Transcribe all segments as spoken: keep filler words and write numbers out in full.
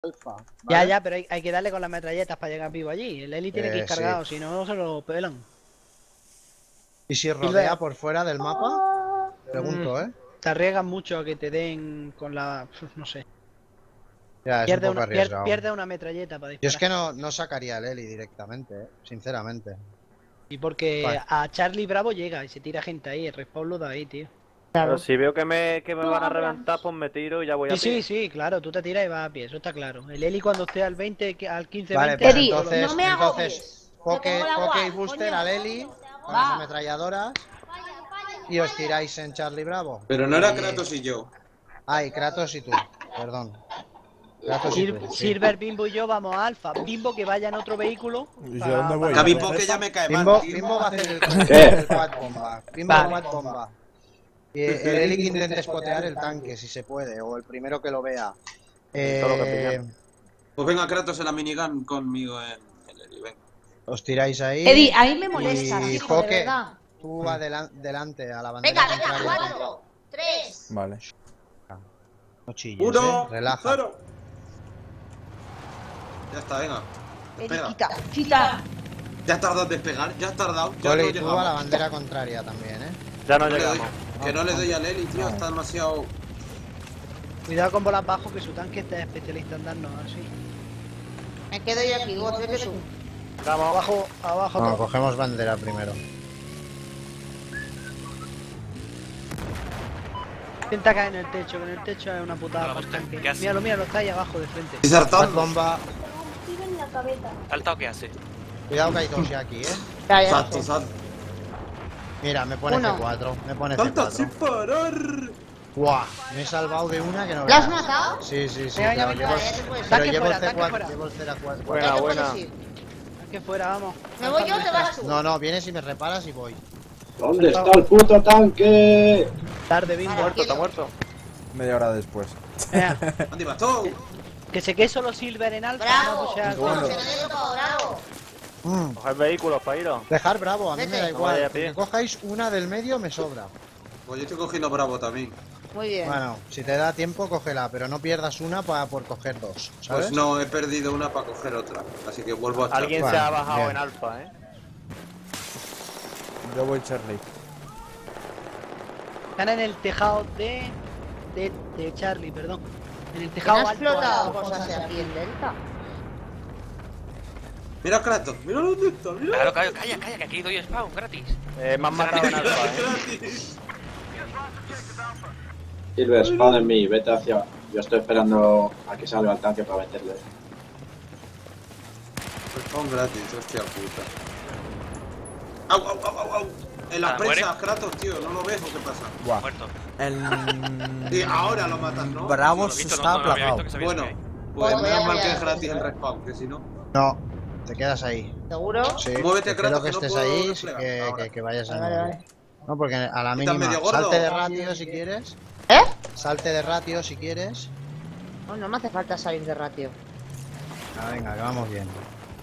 alfa. ¿vale? Ya, ya, pero hay, hay que darle con las metralletas para llegar vivo allí. El Heli tiene Eh, que ir cargado, sí. si no, se lo pelan. ¿Y si rodea por fuera del mapa? Pregunto, Mm, ¿eh? Te arriesgas mucho a que te den con la... no sé. Ya, es un Pierde poco una, pier- arriesgado. pierde una metralleta para Yo es disparar. que no, no sacaría el Heli directamente, ¿eh? Sinceramente. Y porque Vale. a Charlie Bravo llega y se tira gente ahí, el respawn lo da ahí, tío. Pero si veo que me, que me No, van a Abrams. reventar, pues me tiro y ya voy a Sí, pie. sí, sí, claro, tú te tiras y vas a pie, eso está claro. El Heli cuando esté al veinte, que- al quince, Vale, veinte... pues Eddie, entonces, no me entonces agobies. poke, Te pongo la poke y guay, booster coño. al Heli con Va. las ametralladoras y os tiráis en Charlie Bravo. Pero no era Y- Kratos y yo. Ay, Kratos y tú, perdón. Kratos y Sir- tú, sí. Silver, Bimbo y yo vamos a Alfa. Bimbo que vaya en otro vehículo. ¿Y yo para- dónde voy? para- Gaby ¿Para Poke esa? ya me cae Bimbo, mal, tío. Bimbo va a hacer el, ¿Qué? el quad bomba. Bimbo Vale. quad bomba. Y el Heli que intente spotear el tanque, si se puede, o el primero que lo vea. Todo lo que Eh, pilla. Pues venga Kratos en la minigun conmigo en el Heli, venga. os tiráis ahí. Eddie, a mí me molesta, Y hijo, de Poke, verdad. tú va delan- delante a la bandera Venga, venga, contraria. cuatro, tres. Vale. No chilles, Uno, eh. Relaja. cero. Ya está, venga. Eddie, Despega. quita, quita. Ya has tardado en despegar, ya has tardado. Ya Cole, no y tú a llegamos. la bandera contraria también, eh. Ya no No le doy- llegamos. que no le doy al Heli, tío, está demasiado... Cuidado con bolas bajo, que su tanque está especialista en darnos así. Me quedo yo aquí, vos, vete tú. Vamos. Abajo, abajo Bueno, todo. cogemos bandera primero. Intenta caer en el techo, que en el techo es una putada para el tanque. ¿Qué hace? Míralo, míralo, está ahí abajo de frente. Estoy Quad saltando. bomba. en la cabeza. ¿Salta o qué hace? Cuidado que hay dos ya aquí, eh. Ya, ya. Salto, salto. Mira, me pone Uno. C cuatro. Me pone Salta C sin cuatro. parar. Guau, me he salvado de una que no ¿La has veas. matado? Sí, sí, sí. Venga, pero venga, llevo, ya te puedes ir. pero Tanque llevo fuera, el C tanque cuatro. fuera. Llevo el C cuatro. Buena, Ya te buena. puedes ir. Que fuera, vamos. ¿Me voy yo o te vas tú? No, no, vienes y me reparas y voy. ¿Dónde está el puto tanque? Tarde, Bimbo. Vale. Muerto, está muerto. Media hora después. Venga, Andy Bastón. que se quede solo Silver en Alfa. Bravo. No, pues ya- Bueno. Se lo dejo para bravo. Mm. Coger vehículos para iros. Dejar bravo, a mí me da Vete. igual. Vaya, Que pie. cojáis una del medio me sobra. Pues yo estoy cogiendo Bravo también. Muy bien. Bueno, si te da tiempo, cógela, pero no pierdas una para por coger dos, ¿sabes? Pues no, he perdido una para coger otra. Así que vuelvo a echar. Alguien Vale, se ha bajado bien. en alfa, eh. Yo voy Charlie. Están en el tejado de, de, de Charlie, perdón. En el ¿Quién tejado ha alto. explotado alto. cosas aquí en Delta? Mira a Kratos, mira dónde está, mira. Claro, calla, calla, calla, que aquí doy spawn gratis. Eh, me han matado en alfa, eh. Gratis. Silver, spawn en mí, vete hacia... Yo estoy esperando a que salga el tanque para meterle. Spawn gratis, hostia puta. Au, au, au, au, au. En las Ah, ¿muere? presas, Kratos, tío, ¿no lo ves o qué pasa? Buah. Muerto. El... Y ahora lo matas, ¿no? Bravo Lo he se visto, está no, no lo había plagado. visto, que sabía Bueno, que hay. pues Voy a menos mal que pillar es gratis el el respawn, que si no. No, te quedas ahí. ¿Seguro? Sí, Muévete, prefiero Kratos, que que no estés puedo ahí desplegar que, ahora. que, que vayas a Vale, vale. No, porque a la ¿Estás mínima. medio gordo? Salte de ratio si quieres. ¿Eh? Salte de ratio si quieres. No, no me hace falta salir de ratio. Ah, venga, que vamos bien.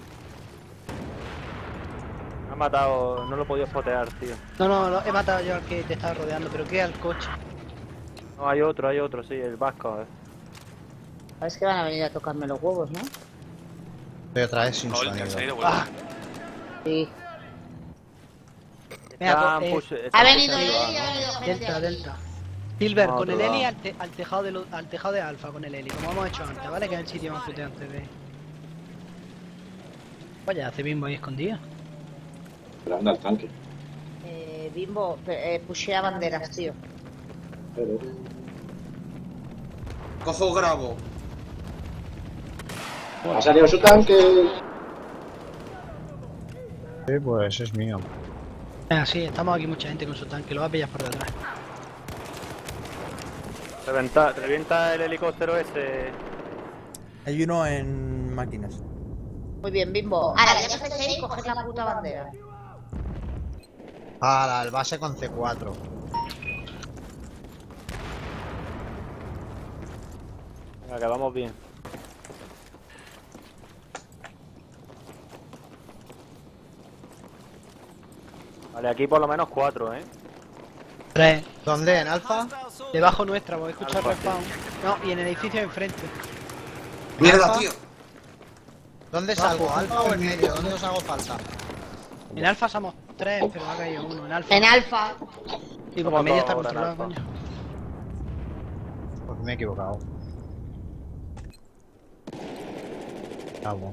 Me ha matado, no lo he podido fotear, tío. No, no, no, he matado yo al que te estaba rodeando, pero que al coche. No, hay otro, hay otro, sí, el vasco, eh. Sabes que van a venir a tocarme los huevos, ¿no? Estoy otra vez sin Gol, que han sonido. salido, Ah, vuelvo. Sí. Venga, Están pues, eh, push- Ha están venido push él arriba, y ha ¿no? venido gente Delta, aquí. Delta. Silver, No, con el otro Heli lado. al, te- al tejado de lo- al tejado de Alfa con el Heli, como hemos hecho antes, ¿vale? Que es el sitio más puteante de. Vaya, hace Bimbo ahí escondido. Pero anda el tanque. Eh, Bimbo, eh, pushea banderas, tío. Pero... Cojo Bravo. Ha salido su tanque. Sí, pues es mío. Venga, sí, estamos aquí mucha gente con su tanque, lo va a pillar por detrás. Reventa, revienta el helicóptero ese. Hay uno en máquinas. Muy bien, Bimbo. Ahora ya coges ahí y coges la puta bandera. Ah, el base con C cuatro. Venga, que vamos bien. Vale, aquí por lo menos cuatro, eh. Tres. ¿Dónde? ¿En Alfa? Debajo nuestra, voy a escuchar Alfa, respawn. No, y en el edificio de enfrente. Mierda, Alfa. tío. ¿Dónde salgo? ¿Alfa o en medio? ¿Dónde os hago falta? En alfa somos tres, pero ha caído uno. En alfa. En alfa. Y como en medio está Ahora en controlado, alfa. coño. Pues me he equivocado. Ah, bueno.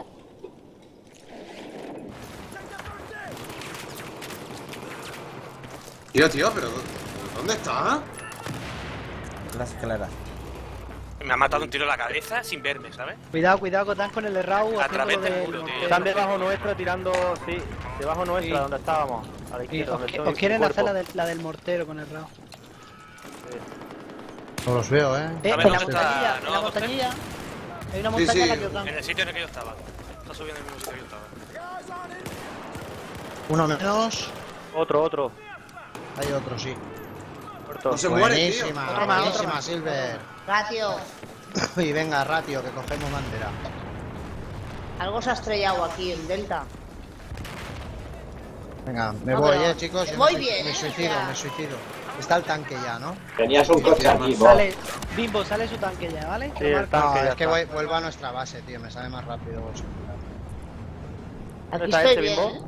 Tío, tío, pero ¿dónde está? Las escaleras. Me ha matado un tiro en la cabeza sin verme, ¿sabes? Cuidado, cuidado, que están con el Raúl. A través del muro, tío. Están debajo nuestro tirando, sí, debajo nuestra, Sí. donde estábamos. A la Sí, izquierda, os, donde que- estoy, os quieren mi hacer la, cuerpo. del- la del mortero con el Raúl. No los veo, eh. Eh, A en ver, la ¿dónde está? montañilla, en la ¿No? montañilla. Hay una Sí, montaña en la sí. que os dan. En el sitio en el que yo estaba. Está subiendo en el mismo sitio que yo estaba. Uno menos. Otro, otro. Hay otro, sí. Muerto. No se muere, tío. Buenísima, Otro más, otro buenísima, más. Silver. Ratio. Y venga, ratio, que cogemos bandera. Algo se ha estrellado aquí en Delta. Venga, me No, voy, pero- eh, chicos. yo Voy me, bien, me eh, suicido, ya. me suicido. Está el tanque ya, ¿no? Tenías un coche aquí, vos. Sale, Bimbo, sale su tanque ya, ¿vale? Sí, Lo el marca. tanque. No, ya es que está. voy, vuelvo a nuestra base, tío. Me sale más rápido. ¿Dónde Aquí está estoy este, bien, Bimbo? ¿eh?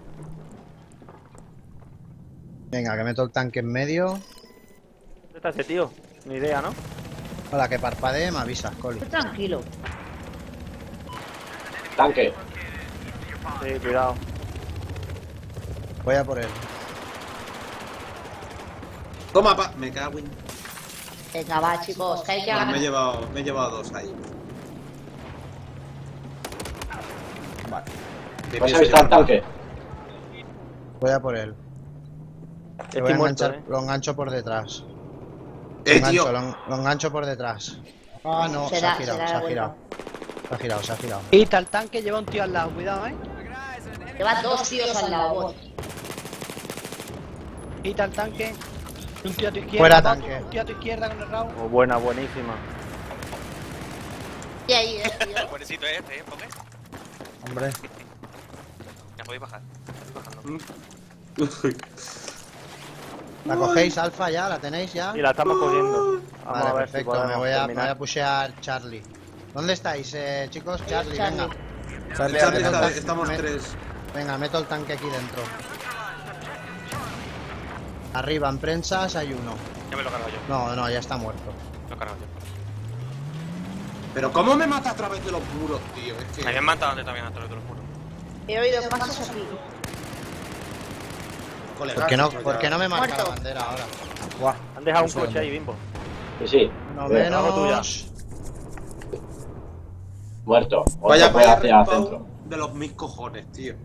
Venga, que meto el tanque en medio. ¿Dónde está ese tío? Ni idea, ¿no? Para que parpadee, me avisas, Coli. Estoy tranquilo. Tanque. Sí, cuidado. Voy a por él. Toma, pa. Me cago en. Venga, va, chicos, que hay que Bueno, me he ganar. llevado, me he llevado dos ahí. Vale. Te ¿Vas a pienso avistar al llevar tanque? Voy a por él. Lo Estoy voy a muerto, enganchar, eh. lo engancho por detrás. más. Lo Eh, engancho, tío. lo, en- lo engancho por detrás. Ah, no, se Será- ha girado, será se la ha girado. vuelta. Se ha girado, se ha girado. Y tal tanque lleva un tío al lado, cuidado, eh. Lleva dos tíos al lado, vos. Y tal tanque. Un tío a tu izquierda. Fuera Bot, tanque. Un tío a tu izquierda con el Raúl. Oh, buena, buenísima. Y ahí, eh, tío. Buenecito este, ¿eh? Poké. Hombre. Ya podéis bajar. Bajando. ¿La cogéis, Alfa, ya? ¿La tenéis ya? Y la estamos cogiendo. Vamos Vale, a ver si perfecto. podemos Me voy, a, me voy terminar. a pushear Charlie. ¿Dónde estáis, eh, chicos? Charlie, Charlie. venga. Charlie, El Charlie está- adelante. estamos Me- tres. Venga, meto el tanque aquí dentro. Arriba, en prensas, hay uno. Ya me lo he cargado yo. No, no, ya está muerto. Lo he cargado yo. Pero ¿cómo me mata a través de los muros, tío? Es Me que. habían matado antes también a través de los muros. He oído pasos aquí. Colega, ¿Por qué no, ya- por qué no me marca la Muerto. bandera ahora? Buah. Han dejado un Un segundo. coche ahí, Bimbo. Sí, sí. No Bien. menos. Muerto. Otro Vaya, fue vaya hacia el centro. respawn de los mis cojones, tío.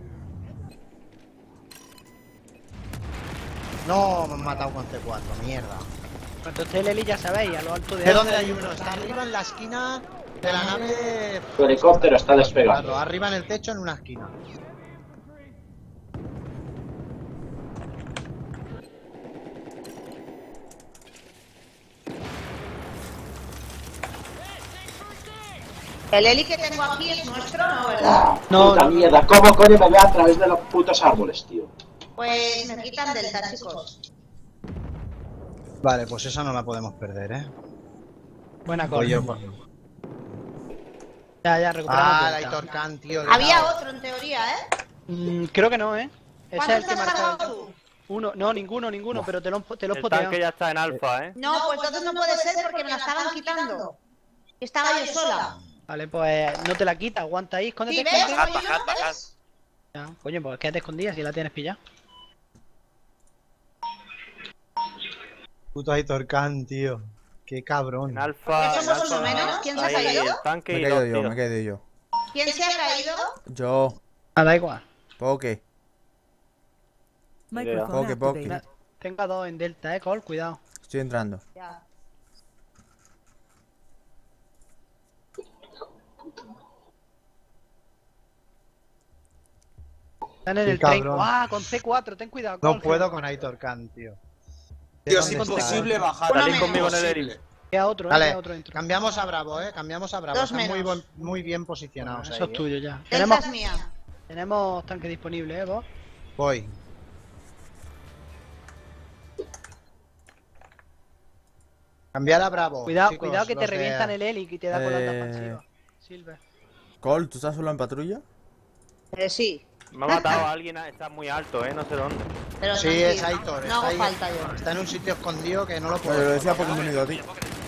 No, me han matado con C cuatro, mierda. Cuando esté el Eli ya sabéis, a lo alto de ¿De alto dónde hay uno? Está arriba en la esquina de la nave. Tu helicóptero está Claro, despegando. arriba en el techo en una esquina. El heli que tengo aquí es nuestro, ¿no? ¿Verdad? No, Puta no, no. mierda, ¿cómo coño me ve a través de los putos árboles, tío? Pues me quitan Delta, chicos. Vale, pues esa no la podemos perder, ¿eh? Buena Voy yo cosa. por- Ya, ya, recuperamos. Ah, Delta. la Itorcan, tío. le he Había dado. otro en teoría, ¿eh? Mm, creo que no, ¿eh? Ese ¿Cuántos es el te que has marca. cargado tú? Uno, no, ninguno, ninguno, pero te lo, te lo he El poteado. tanque ya está en alfa, ¿eh? No, pues entonces no puede ser porque me la estaban quitando. Estaba yo sola. Vale, pues no te la quita, aguanta ahí, escóndete. ¿Sí ves? escóndete. Bajad, ¿Como yo bajad, no bajad. ves? Ya, coño, pues quédate escondida si la tienes pillada. Puto Itorcan, tío. Qué cabrón. En alfa. ¿Qué en somos alfa, más o menos? ¿Quién se ha ahí caído? El tanque Me he y caído dos yo, me he tíos. caído yo. ¿Quién se ha caído? Yo. Ah, da igual. Poke. Microphone Poke, poke. activated. Tengo a dos en Delta, eh, Col, cuidado. Estoy entrando. Ya. Están en Qué el tren. cabrón. ¡Ah! Con C cuatro, ten cuidado, No Col. puedo con Itorcan, tío. Tío, ¿Dónde es está? imposible bajar. Uno es menos. conmigo en el imposible. Eric. Queda otro, eh, Vale, queda otro dentro. cambiamos a Bravo, eh. Cambiamos a Bravo. Dos Están muy, menos. buen- muy bien posicionados Eso ahí, es eh. tuyo ya. Delta Tenemos, es mía. tenemos tanque disponible, eh, vos. Voy. Cambiar a Bravo. Cuidado, chicos, cuidado que te los de- revientan el heli y te da con la Eh, expansiva. Silver. Cole, ¿tú estás solo en patrulla? Eh, sí, Me ha matado a alguien, está muy alto, eh, no sé dónde. pero Sí, tranquilo, es Aitor. No está hago ahí. falta yo. Está en un sitio escondido que no lo Pero lo puedo. decía porque me he unido a ti.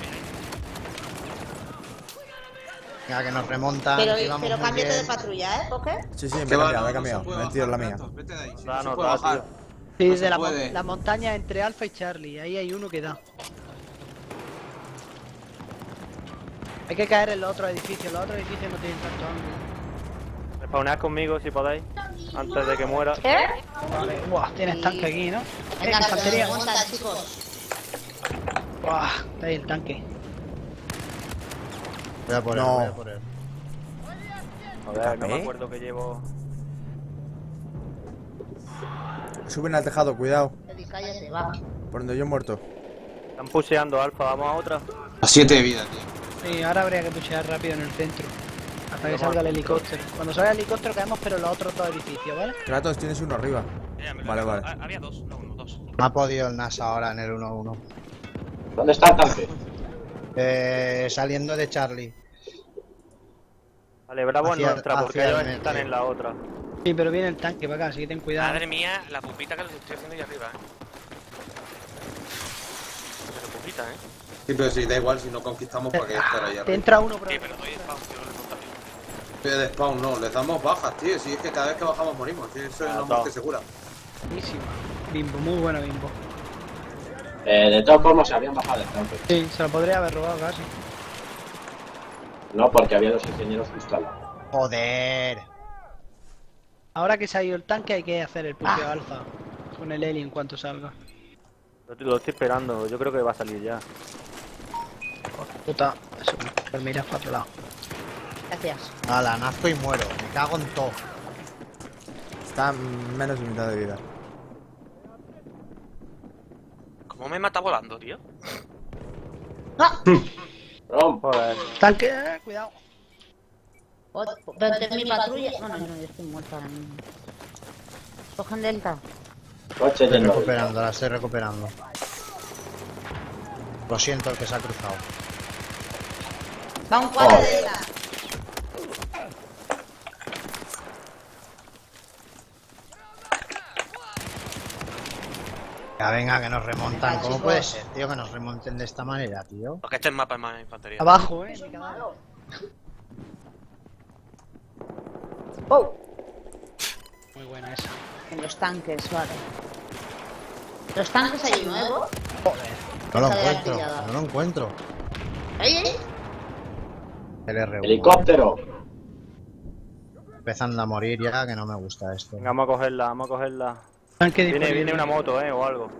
Ya que nos remontan. Pero, que vamos pero muy cámbiate de bien. patrulla, ¿eh? ¿Por qué? Sí, sí, me he Que va, cambiado, no, me he no cambiado. se puede Me he metido en la bajar, mía. Kratos, vete de ahí, si Da, no se no, puede da, bajar. Sí, No de se la, mon- puede. la montaña entre Alfa y Charlie. Ahí hay uno que da. Hay que caer en los otros edificios. Los otros edificios no tienen tanto ángulo. Spawnead conmigo si podéis, antes de que muera. ¿Eh? Vale. Buah, tienes Sí. tanque aquí, ¿no? Eh, Venga, que se infantería. remontan, chicos. Buah, está ahí el tanque. Voy a por él, No. voy a por él. Joder, no me ¿Eh? acuerdo que llevo. Suben al tejado, cuidado. Eddie, cállate, va. Por donde yo he muerto. Están pusheando Alfa, vamos a otra. A siete de vida, tío. Sí, ahora habría que pushear rápido en el centro. Hasta que salga el helicóptero. Cuando salga el helicóptero caemos, pero en los otros dos edificios, ¿vale? Kratos, tienes uno arriba. Ya, me lo Vale, recuerdo. vale. Ah, había dos, no uno, dos. Me ha podido el NASA ahora en el uno uno. ¿Dónde está el tanque? Eh, saliendo de Charlie. Vale, Bravo Hacia- es nuestra, porque hacia el ellos están metro. en la otra. Sí, pero viene el tanque para acá, así que ten cuidado. Madre mía, la pupita que les estoy haciendo ahí arriba, eh. Pero pupita, eh. Sí, pero sí, da igual, si no conquistamos, ¿para qué estar ahí Te arriba? entra uno por Sí, ahí. pero doy spawn, tío, le contario. Pero de spawn no, les damos bajas, tío. Si es que cada vez que bajamos morimos, tío. Eso es Ah, una todo. muerte segura. Buenísimo. Bimbo, muy bueno Bimbo. Eh, de todos modos se habían bajado el tanque. Sí, se lo podría haber robado casi. No, porque había dos ingenieros justo al lado. Joder. Ahora que se ha ido el tanque hay que hacer el pusheo Ah. alfa. Con el Eli en cuanto salga. Lo, lo estoy esperando, yo creo que va a salir ya. Puta, eso, pues mira para otro lado. Gracias. Ala, nazco y muero. Me cago en todo. Está menos de mitad de vida. ¿Cómo me mata volando, tío? ¡Ah! Rom, Joder. Tanque, eh, cuidado. Ot- Vente en mi patrulla. Bueno, no, yo estoy muerta ahora mismo. Cogen delta. coche Estoy lleno. recuperando, la estoy recuperando. Lo siento, el que se ha cruzado. Va un cuadro Oh. de delta. Ya venga, que nos remontan. Venga, ¿Cómo chicos. puede ser, tío, que nos remonten de esta manera, tío? Porque este es mapa es más infantería. Abajo, eh. mi cadáver. ¡Oh! Muy buena esa. En los tanques, vale. Los tanques hay uno nuevo. No lo Esa de la encuentro, pillada. no lo encuentro. ¡Ey, ey! El R uno. Helicóptero. Empezando a morir ya, que no me gusta esto. Venga, vamos a cogerla, vamos a cogerla. Tanque Viene, disponible. viene una moto, eh, o algo.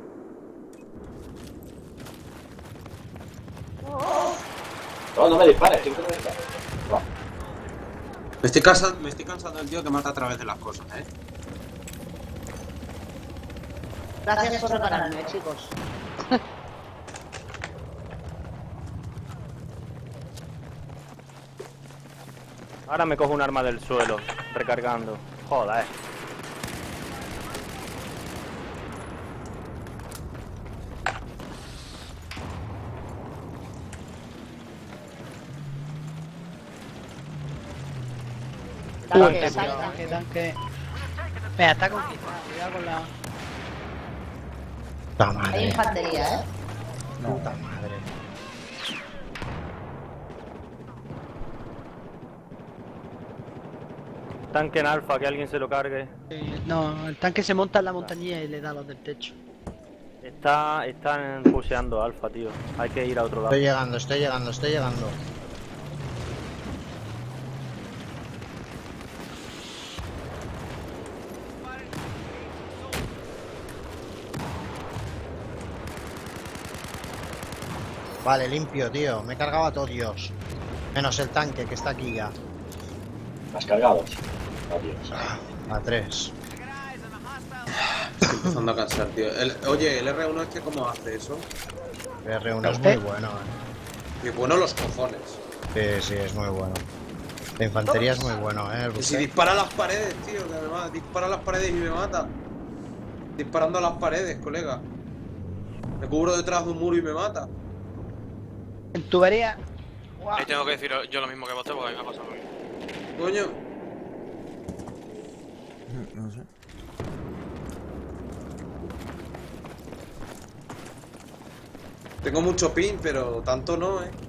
No, no me dispares, cinco me dispares. Va. Me estoy, cansado, me estoy cansado del tío que mata a través de las cosas, ¿eh? Gracias por repararme, chicos. Ahora me cojo un arma del suelo, recargando. Joder. Tanque, Tanque, tanque. tanque, tanque. Venga, está conquistado. Cuidado con la. Puta Hay madre, infantería, ¿eh? puta madre. Tanque en alfa, que alguien se lo cargue. Eh, no, el tanque se monta en la montañilla y le da a los del techo. Está, están pusheando alfa, tío. Hay que ir a otro lado. Estoy llegando, estoy llegando, estoy llegando. Vale, limpio, tío. Me he cargado a todos, Dios. Menos el tanque que está aquí ya. Las cargados. Adiós. A tres. Estoy empezando a cansar, tío. El- oye, el R uno este, ¿cómo hace eso? El R uno es muy ¿Usted? bueno, eh. Y bueno, los cojones. Sí, sí, es muy bueno. La infantería es muy bueno, eh. el Y si buque. dispara a las paredes, tío, que me mata. Dispara a las paredes y me mata. Disparando a las paredes, colega. Me cubro detrás de un muro y me mata. En tubería. Ahí tengo que decir yo lo mismo que vos, porque a mí me ha pasado lo mismo. Coño. No sé. Tengo mucho pin, pero tanto no, eh.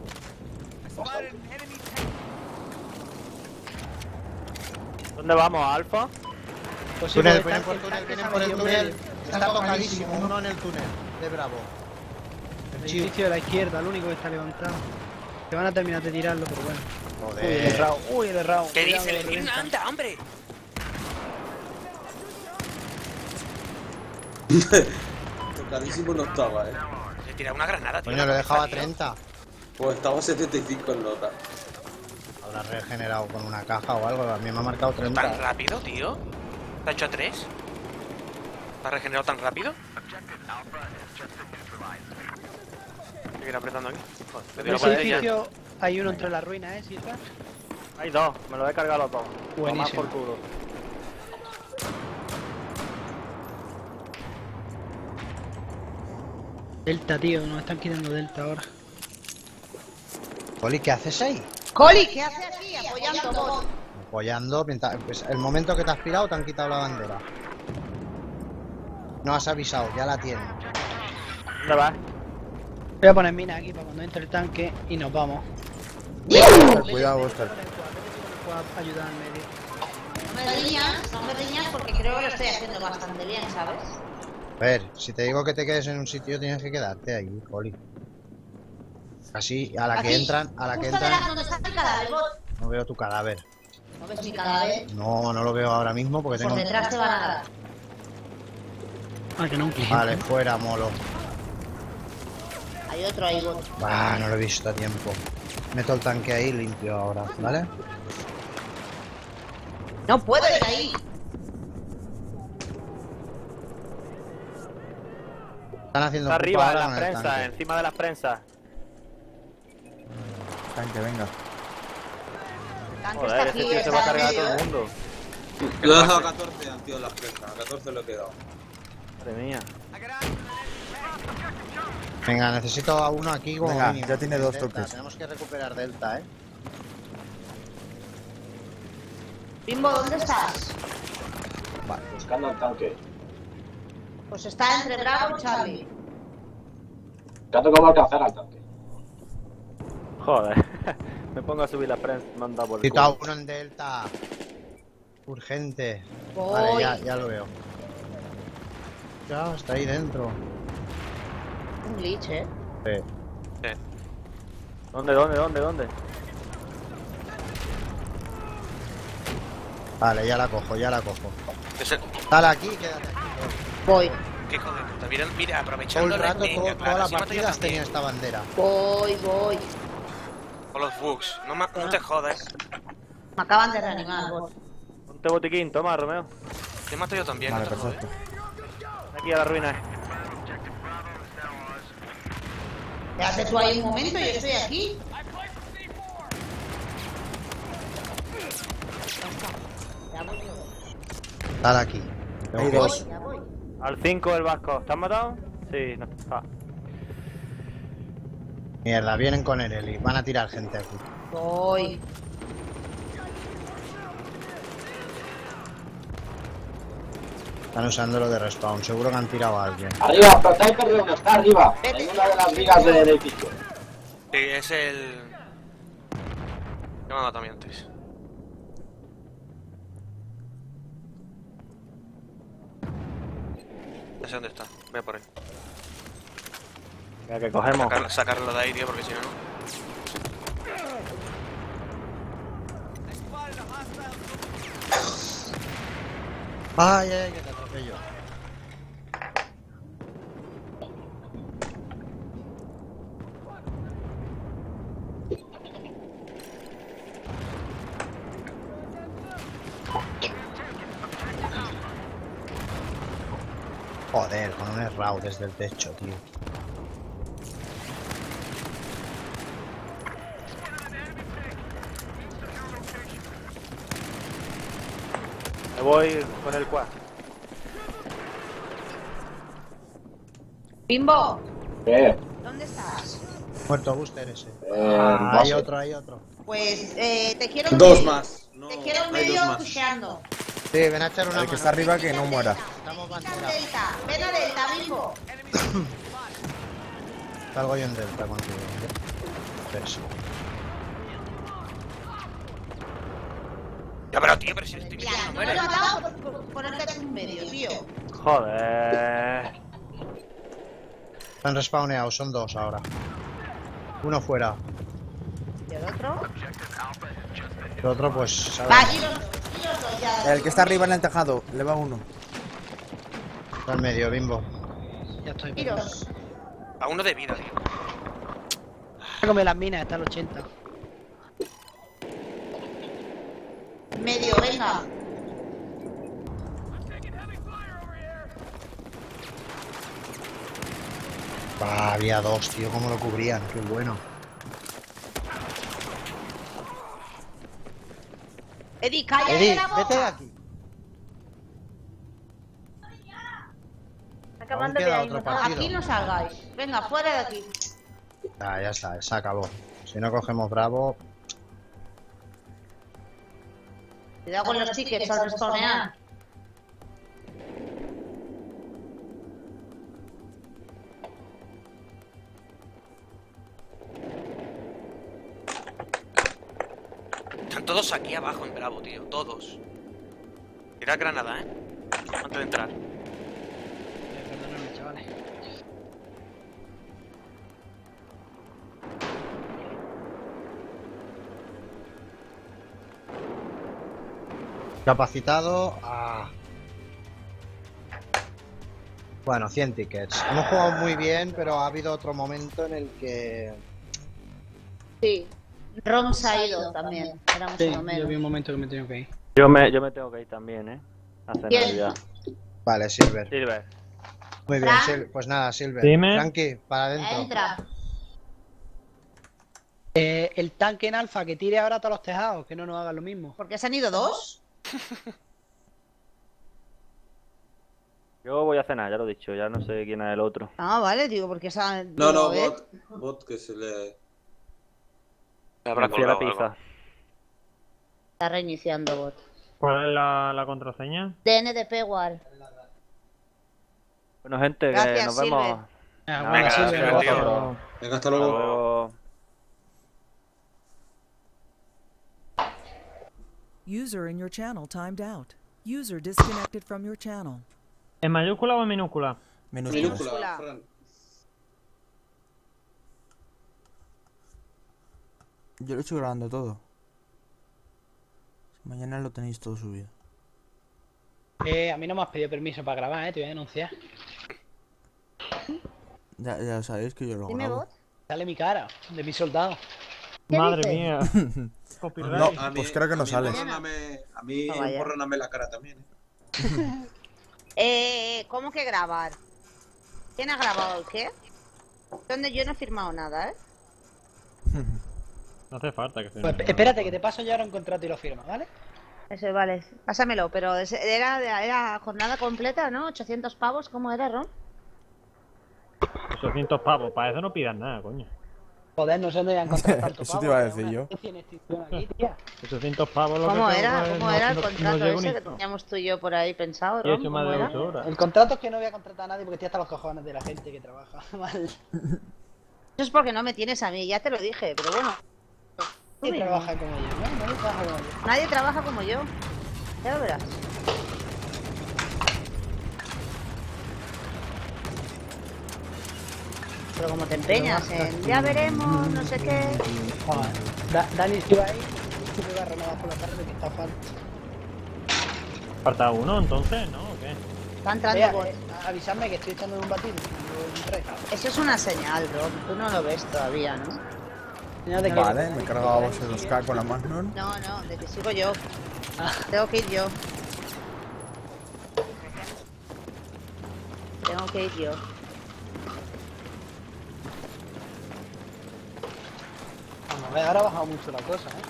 ¿Dónde vamos, Alfa? Pues sí, Túnel, porque vienen por el túnel, tanque vienen se ha por el metido túnel. por Está tocadísimo, uno en el túnel de Bravo. El El chivo. edificio de la izquierda, el único que está levantado. Que van a terminar de tirarlo, pero bueno. Uy, el Joder. errado, uy, el errado. ¿Qué Cuidado, dice? que ¡Le lo tira una revientan. anda, hombre! Tocadísimo no estaba, eh. Le tira una granada, tío. Coño, lo he dejado a treinta. Pues estaba a setenta y cinco en nota. Habrá regenerado con una caja o algo. A mí me ha marcado ¿Tan treinta. rápido, tío? ¿Te ha hecho a tres? ¿Te ha regenerado tan rápido? Hay que ir apretando aquí. Joder, le En tiro ese para ella. edificio hay uno entre las ruinas, ¿eh, Silva? Hay dos, me los he cargado los dos. Buenísimo. Tomad por culo. Delta, tío, nos están quitando Delta ahora. Poli, ¿qué haces ahí? Coli, ¿qué haces aquí? Apoyando bot. Apoyando, pinta- pues el momento que te has pirado te han quitado la bandera. No has avisado, ya la tienes. ¿Dónde vas? Voy a poner minas aquí para cuando entre el tanque y nos vamos. Cuidado, Oscar. Puedo ayudar al medio. No me riñas, no me riñas porque creo que lo estoy haciendo bastante bien, ¿sabes? A ver, si te digo que te quedes en un sitio tienes que quedarte ahí, Poli. Así, a la que Aquí, entran, a la que justo delante entran, donde está el cadáver, bot. no veo tu cadáver. ¿No ves mi cadáver? No, no lo veo ahora mismo porque Por tengo... detrás te van a dar. Ah, que no un cliente. Vale, fuera, molo. Hay otro ahí, bot. Ah, no lo he visto a tiempo. Meto el tanque ahí limpio ahora, ¿vale? No puedo ir ahí. Están haciendo Está pupa arriba, en ahora las con el prensas, tanque. encima de las prensas. Tanque, venga. El tanque Joder, está ese aquí, tío se va a está cargar a aquí, todo el ¿eh? mundo. Lo he dejado a catorce, tío, las presas. A catorce lo he quedado. Madre mía. Venga, necesito a uno aquí como Venga, mínimo. ya tiene dos Delta, toques. Tenemos que recuperar Delta, ¿eh? Bimbo, ¿dónde estás? Buscando el tanque. Pues está entre Bravo y Charlie. Gato, ¿cómo alcanzar al tanque? Joder. Me pongo a subir las prensas, me han dado por el Necesito a culo. uno en Delta. Urgente. Voy. Vale, ya, ya lo veo. Ya, está ahí dentro. Un glitch, ¿eh? Sí. ¿Dónde, dónde, dónde, dónde? Vale, ya la cojo, ya la cojo. Es el- Dale aquí, quédate aquí. Voy, ¿Qué hijo de puta? Mira, mira, Todo aprovechando el rato, venga, todo- claro, toda la así mato yo partida has también. tenido esta bandera. voy, voy. Con los bugs. No, ma- no te jodas. Me acaban de reanimar, bot. Ponte botiquín, toma, Romeo. Te mato yo también, Vale, no te jodas. perfecto. Aquí a la ruina. Quédate tú ahí un momento, yo estoy aquí. Ya está. Ya voy yo. Dale aquí. Tengo Hay que- dos. Ya voy. Al cinco el vasco. ¿Te has matado? Sí, no. Ah. Mierda, vienen con el Eli. Van a tirar gente aquí. Voy. Están usando lo de respawn. Seguro que han tirado a alguien. Arriba, pero está ahí perdido uno, está arriba. En una de las vigas del edificio. Sí, es el... ¿Qué me ha matado a mí antes? No sé dónde está. Voy a por él. Venga, que cogemos. Sacar- sacarlo de ahí, tío, porque si no, no. Ay, ay, ay, que te atropello. Joder, con un errao desde el techo, tío. Me voy con el quad. Bimbo, ¿Qué? ¿dónde estás? Muerto Buster ese. Eh, Ah, hay base. otro, hay otro. Pues, eh, te quiero un Dos medio. más. No, Te quiero un hay dos medio más. pusheando. Sí, ven a echar una El que mano. está arriba que no muera. Estamos Ven a bandera. Delta, ven a Delta, Bimbo. Salgo yo en Delta contigo. Tres. Ya, pero tío, pero si le estoy Mira, metiendo, no me he muere. matado por, por ponerte en medio, tío. Joder. Se han respawneado, son dos ahora. Uno fuera. ¿Y el otro? El otro, pues. sabe. Va, y los dos, y los dos ya. El que está arriba en el tejado, le va uno. Está al medio, Bimbo. Ya estoy. Tiros. A uno de vida, tío. Voy a comer las minas, está al ochenta. Medio, venga. Bah, había dos, tío, cómo lo cubrían, qué bueno. Eddie, cállate Eddie, la boca. vete de aquí. Aún queda otro partido. Aquí no salgáis. Venga, fuera de aquí. Ah, ya está, se acabó. Si no cogemos Bravo, Cuidado con los tickets al respawnear. Están todos aquí abajo en Bravo, tío. Todos. Tira granada, eh. Antes de entrar. Eh, Perdóname, chavales. capacitado a... Bueno, cien tickets. Hemos jugado muy bien, pero ha habido otro momento en el que... Sí. Rom se ha ido también. Éramos Sí, uno yo menos. vi un momento que me tengo que ir. Yo me, yo me tengo que ir también, ¿eh? A cenar ¿Quién? ya. Vale, Silver. Silver. Muy bien, Fran. Sil- pues nada, Silver. Dime. Frankie, para adentro. Entra. Eh, el tanque en alfa que tire ahora a todos los tejados, que no nos hagan lo mismo. ¿Por qué se han ido dos? Yo voy a cenar, ya lo he dicho, ya no sé quién es el otro. Ah, vale, digo, porque esa. No, no, digo, bot. Bot que se le. Habrá Me fui a la colgado algo. pizza. Está reiniciando bot. ¿Cuál es la, la contraseña? D N D P igual. Bueno, gente, que Gracias, nos Silver. vemos. Ah, Nada, bueno, gracias, sí, tío. vosotros. Venga, hasta Hasta luego. luego. User in your channel timed out. User disconnected from your channel. ¿En mayúscula o en minúscula? Minúsculas. Minúscula, Minúscula. Fran. Yo lo estoy grabando todo. Mañana lo tenéis todo subido. Eh, a mí no me has pedido permiso para grabar, eh, te voy a denunciar. Ya, ya sabéis que yo lo Dime grabo. bot. Sale mi cara, de mi soldado. ¿Qué Madre dices? mía. No, Copyright. A mí- pues creo que no a mí sale. embórroname- A mí Ah, vaya. embórroname la cara también. ¿eh? Eh, ¿cómo que grabar? ¿Quién ha grabado el qué? ¿Dónde? Yo no he firmado nada, ¿eh? No hace falta que se... Pues, espérate, que te paso yo ahora un contrato y lo firmas, ¿vale? Eso, vale. Pásamelo, pero ese- era, era jornada completa, ¿no? ochocientos pavos, ¿cómo era, Ron? ochocientos pavos, para eso no pidas nada, coño. Joder, no sé dónde voy a encontrar tanto Eso pavo, te iba a que decir una yo. especie en extinción aquí, tía. ochocientos pavos lo ¿Cómo que era? tengo es- ¿Cómo no- era el no- no contrato llego ese ni- que teníamos tú y yo por ahí pensado, He Ron? hecho más ¿Cómo de era? ocho horas. El contrato es que no voy a contratar a nadie porque estoy hasta los cojones de la gente que trabaja mal. Eso es porque no me tienes a mí, ya te lo dije, pero bueno. Tú Nadie mismo. trabaja como yo, ¿no? Nadie trabaja como yo. Nadie trabaja como yo. Ya lo verás. Pero como te empeñas en ya veremos, no sé qué. Joder. Da- Dani estuvo ahí y me va a renovar por la tarde que está falta. ¿Falta uno entonces? ¿No? ¿O qué? Está entrando Vea, bot. eh, avisadme que estoy echando un batido. Un tres. Eso es una señal, Ron. Tú no lo ves todavía, ¿no? Señal de que- Vale, me he cargado a base dos K con la Magnum. No, no, de que sigo yo. Ah. Tengo que ir yo. Tengo que ir yo. Vamos a ver, ahora ha bajado mucho la cosa, ¿eh?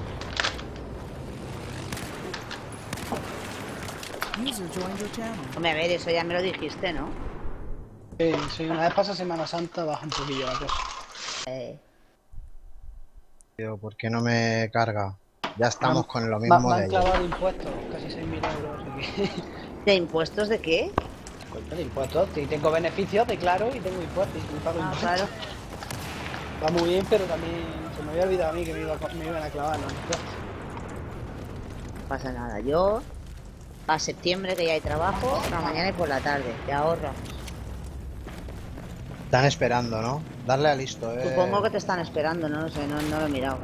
User joined your channel. Hombre, a ver, eso ya me lo dijiste, ¿no? Sí, sí, una vez pasa Semana Santa baja un poquillo la cosa. Eh, Tío, ¿por qué no me carga? Ya estamos con lo Me, mismo me de han ayer. clavado de impuestos, casi seis mil euros aquí. ¿De impuestos de qué? Coño, de impuestos, sí, tengo beneficios, declaro y tengo impuestos y me pago Ah, impuestos. claro. Va muy bien, pero también se me había olvidado a mí que me, iba, a- me iban a clavar los impuestos. No pasa nada. Yo, a septiembre que ya hay trabajo, por la mañana y por la tarde. Te ahorras. Están esperando, ¿no? Darle a listo, eh. Supongo que te están esperando, no lo sé, no, no lo he mirado.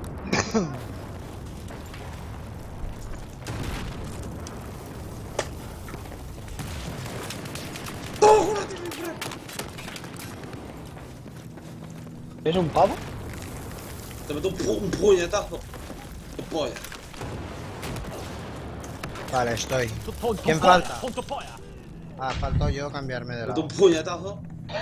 ¿Es un pavo? Te meto un, pu un puñetazo. Tu polla. Vale, estoy. ¿Quién falta? Ah, faltó yo cambiarme de Te meto lado. un puñetazo.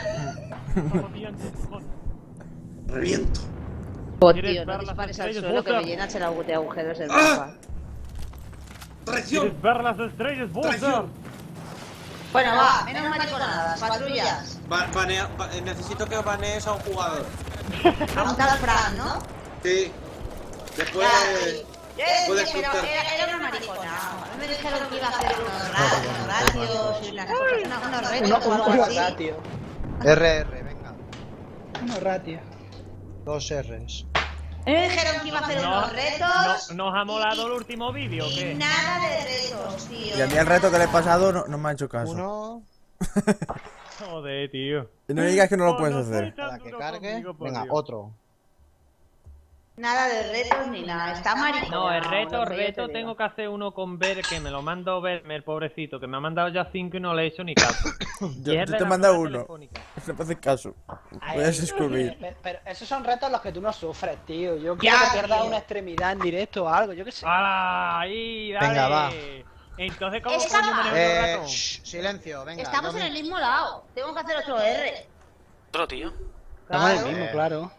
Reviento. Oh, tío, no dispares al suelo que me llenas el agu- de agujeros el mapa. ¡Traición! ver las estrellas, ¡Traición! Bueno, va, menos mariconadas, patrullas. Ba banea, ba eh, necesito que banees a un jugador. A un tal Fran, ¿no? Sí. Después. Ya, Puedes pero contar. era, era una maricona. No me dijeron que iba a hacer unos ratios, ratios y unas cosas, unos, unos retos Uno, o un, algo uno así. ratio. R R, venga. Uno ratio. Dos R's. A mí me dijeron que iba a hacer unos retos. No, ¿Nos ha molado el último vídeo o Y qué? nada de retos, tío. Y a mí el reto que le he pasado no, no me ha hecho caso. Uno. Joder, tío. Y no digas que no lo puedes No, no hacer. Para que duro cargue. conmigo, por Venga, Dios. otro. Nada de retos ni nada. Está maricona. No, el reto, lo el que yo te reto digo. tengo que hacer uno con Ver, que me lo mandó Verme, el pobrecito, que me ha mandado ya cinco y no le he hecho ni caso. Yo, Y es yo de te la mando prueba uno. telefónica. No me haces caso. Ay, Voy a ay, descubrir. Pero, pero esos son retos los que tú no sufres, tío. Yo Ya, quiero que pierdas tío. una extremidad en directo o algo, yo qué sé. ¡Hala! Ahí, dale. Venga, va. Entonces, ¿cómo Esa coño va. manejo el Eh, ratón? shh, silencio, venga. Estamos yo en me- el mismo lado. Tengo que hacer otro R. Otro tío. Estamos en el Claro. mismo, claro.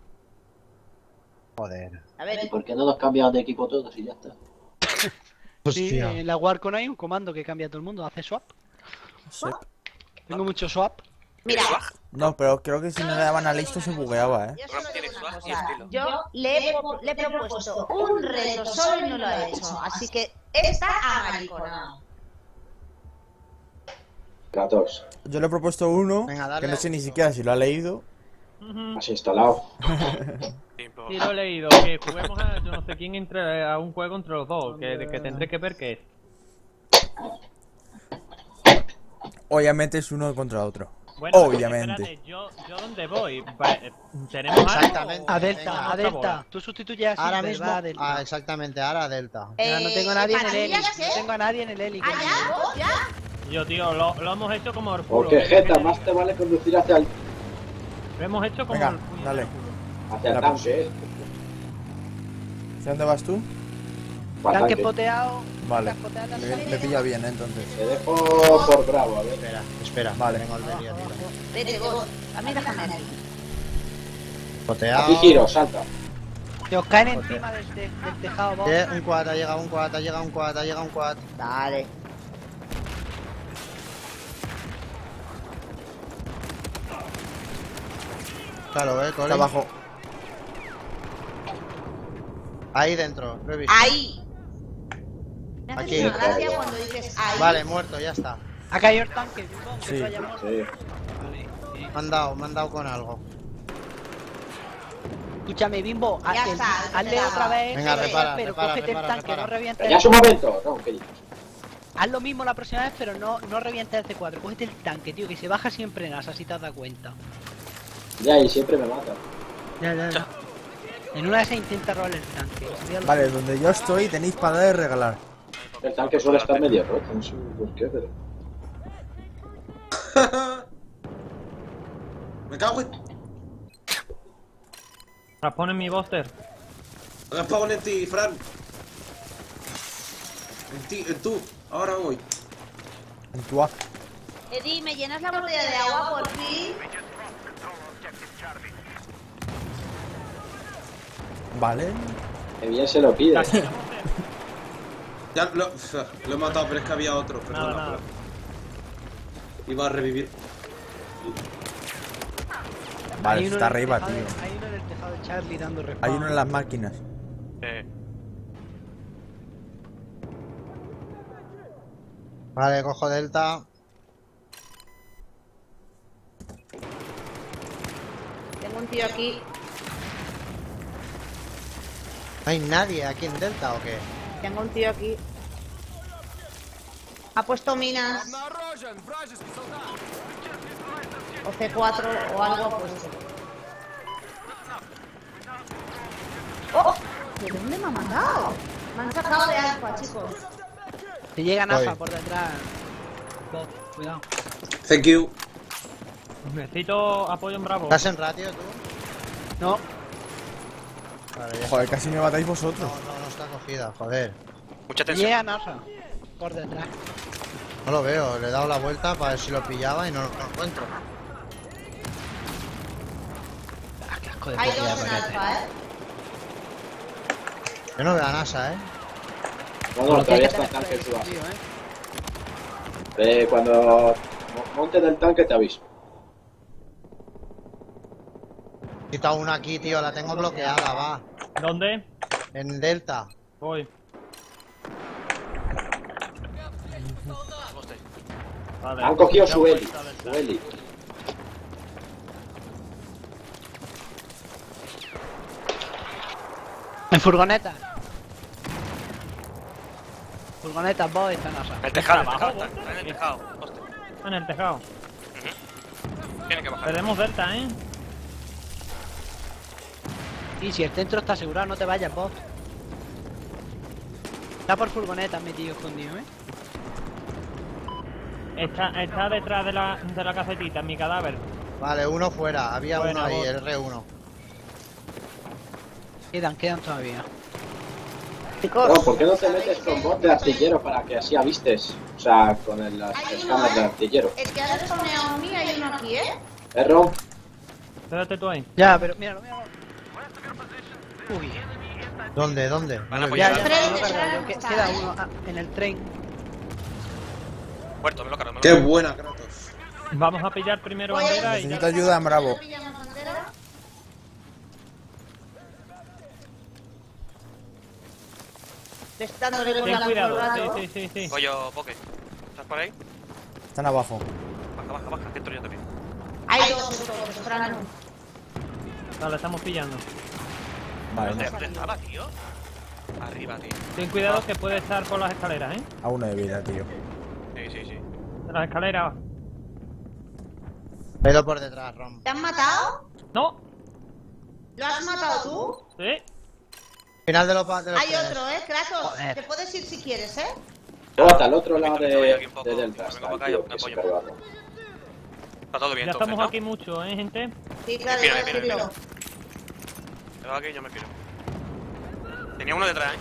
Joder. A ver, ¿Y por qué no los cambias de equipo todos y ya está? Sí, Hostia. en la Warcon hay un comando que cambia a todo el mundo, hace swap. Sí. Tengo mucho swap. mira. No, pero creo que si no le daban a listo se bugueaba, eh. Yo Rob solo tiene digo una swag y cosa. estilo. Yo le he, po- le he propuesto un reto solo y no lo ha hecho. Así que está amariconado. catorce. Yo le he propuesto uno Venga, que dale no a sé ni uno. siquiera si lo ha leído. Ujú. Has instalado. Tiempo. Sí, lo he leído, que juguemos a yo no sé quién entre a un juego entre los dos, que, que tendré que ver qué es. Obviamente es uno contra otro. Bueno, Obviamente. espérate, yo, yo dónde voy. Pa- eh, ¿Tenemos algo? Exactamente. A Venga, Delta, a otra Delta. bola. Tú sustituyes a Ahora Silver, mismo. va a Delta. Ah, exactamente, ahora Delta. Ya, no Eh, tengo a nadie en el heli. patrullas, No ¿eh? tengo a nadie en el heli. que ¿Ah, me ya? ayude. ¿Vos ya? Yo, tío, lo, lo hemos hecho como el culo. Porque ¿qué quieres que Jeta, te más diga? te vale conducir hacia el, Lo hemos hecho como Venga, el puño dale. del culo. hacia el La tanque, ¿eh? ¿Hacia dónde vas tú? Para Tanque tanque. poteado. Vale. tanque poteado en la Me, salida. me pilla bien, eh, entonces. Te dejo por bravo, a ver. Espera, espera. Vale. Tengo el delirio, tío. Vete vos. A mí déjame aquí. Poteado. Aquí giro, salta. Que os caen encima del, te- del tejado, vos. Eh, un quad, ha llegado un quad, ha llegado un quad, ha llegado un quad. Dale. Claro, eh, Está Colin. abajo. Ahí dentro, lo he visto. Ahí. Me haces Aquí. una gracia cuando dices ahí. Vale, muerto, ya está. Ha caído el tanque, Bimbo, que Sí. tú hayas muerto. Sí. Vale. Me han dado, me han dado con algo. Escúchame, Bimbo, Ya haz- está, hazle ya otra está. vez, Venga, ese, repara, pero repara, cógete repara, el tanque, repara. no revientes Ya es un momento. No, que Haz lo mismo la próxima vez, pero no, no revientes el C cuatro. Cógete el tanque, tío, que se baja siempre en asa, si te has dado cuenta. ya y siempre me mata. Ya, ya, ya. En una de esas intenta robar el tanque. sería lo- Vale, donde yo estoy tenéis para dar y regalar. El tanque suele estar medio roto, no sé por qué, pero. Me cago en. Raspone mi buster. Respawn en ti, Fran. En ti, en tú. Ahora voy. En tu A. Eddie, ¿me llenas la botella de agua por fin? Vale. Que bien se lo pide. Ya lo, lo he matado, pero es que había otro. Nada, Perdona, nada. Iba a revivir. Vale, Hay uno está en el arriba, tejado de- tío. Hay uno en el tejado de Charlie dando respawn. Hay uno en las máquinas. Eh, Vale, cojo Delta. Tengo un tío aquí. ¿No hay nadie aquí en Delta o qué? Tengo un tío aquí. Ha puesto minas. O C cuatro o algo ha puesto. ¡Oh! ¿De dónde me ha mandado? Me han sacado de alfa, chicos. Te llega Voy. NASA por detrás. Bot, cuidado. Thank you. Necesito apoyo en Bravo. ¿Estás en ratio tú? No, Vale, ya. Joder, casi me matáis No, vosotros. no, no está cogida, joder. mucha te tensión. llega NASA por detrás. No lo veo, le he dado la vuelta para ver si lo pillaba y no lo encuentro. Ah, qué asco de Hay partida, dos en paquete. alfa, ¿eh? Yo no veo a NASA, ¿eh? No, Por no, lo que hay todavía que está el tener tanque en su base. tío, ¿eh? Eh, cuando mo- montes del tanque te aviso. He quitado una aquí, tío, la tengo bloqueada, va. ¿Dónde? En Delta. Voy. Hostia. Vale. Han cogido Ya su voy, heli. está del Su tanque. heli. En furgoneta. Furgoneta, vos está NASA. El tejado, el ¿Está tejado, abajo, está, está en el tejado. Hostia. En el tejado. Tiene que bajar. Perdemos Delta, ¿eh? Y si el centro está asegurado, no te vayas, bot. Está por furgoneta metido escondido, ¿eh? Está, está detrás de la, de la casetita, en mi cadáver. Vale, uno fuera, había Buena, uno ahí, bot. el R uno. Quedan, quedan todavía. Chicos. No, ¿por qué no te metes con bot de artillero para que así avistes? O sea, con el, las Hay uno, escamas de ¿eh? artillero. El que ha desponeado en mí hay uno aquí, ¿eh? Erro, Quédate tú ahí. Ya, pero míralo, míralo. Uy, ¿Dónde? ¿Dónde? Van a No lo he apoyar. ya, visto. ya, Tren no de carga, Sharon que- está queda ahí. uno ah, en el tren. Muerto, me lo cargo, me lo Qué cargo. buena, Kratos. Vamos a pillar primero Voy a- bandera y Necesito ayuda en Bravo. Pillamos bandera. Le está dándole con ten la cuidado. colgado. Sí, sí, sí, sí. Voy yo, Poke. ¿Estás por ahí? Están abajo. Baja, baja, baja, que entro yo también. Hay dos estos, Frano. Vale, estamos pillando. Vale, ¿Dónde, no. dónde estaba, tío? Arriba, tío. Ten cuidado que puede estar por las escaleras, ¿eh? A uno de vida, tío. Sí, sí, sí. De las escaleras. He ido por detrás, Rom. ¿Te han matado? ¡No! ¿Lo has matado tú? Sí. Final de los, pa- de los Hay trenes. otro, ¿eh, Kratos? Joder. Te puedes ir si quieres, ¿eh? bota al otro lado Víctor, me voy aquí de, un poco. de Delta. Venga, Está para el acá, tío yo que me se apoyo. cargado. Está todo bien, Ya entonces, estamos ¿no? aquí mucho, ¿eh, gente? Sí, claro, Mira, voy a mira, decirlo. mira. Te aquí y yo me quiero. Tenía uno detrás, ¿eh?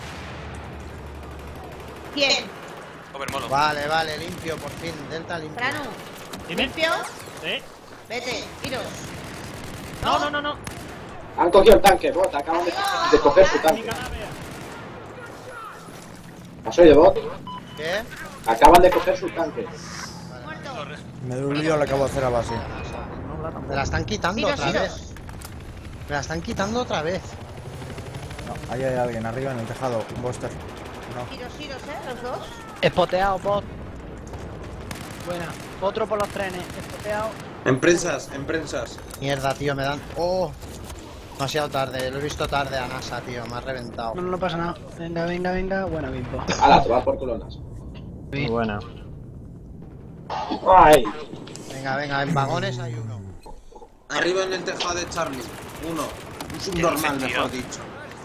¿Quién? Overmolo. Vale, vale, limpio, por fin. Delta limpio. Frano, Dime. ¿limpio? Sí. Vete, iros. No, no, no, no. Han cogido el tanque, bot. Acaban de, de coger su Mi tanque. cadáver. ¿Has oído, bot? ¿Qué? Acaban de coger su tanque. Muerto. Me dolió lo acabo de hacer a base. Me la están quitando Iros, otra iros. vez. Me la están quitando otra vez. No, ahí hay alguien arriba en el tejado. Un Buster. No. Iros, iros, ¿eh? Los dos. Espoteado, bot. Buena. Otro por los trenes. Espoteado. En prensas, en prensas. Mierda, tío, me dan... ¡Oh! Demasiado tarde, lo he visto tarde a NASA, tío. Me ha reventado. No, no, no pasa nada. Venga, venga, venga. Buena, Bimbo. Hala, te vas por culonas. Muy buena. Ay. Venga, venga, en vagones hay uno. Arriba en el tejado de Charlie. Uno. Un subnormal, dices, tío? mejor dicho.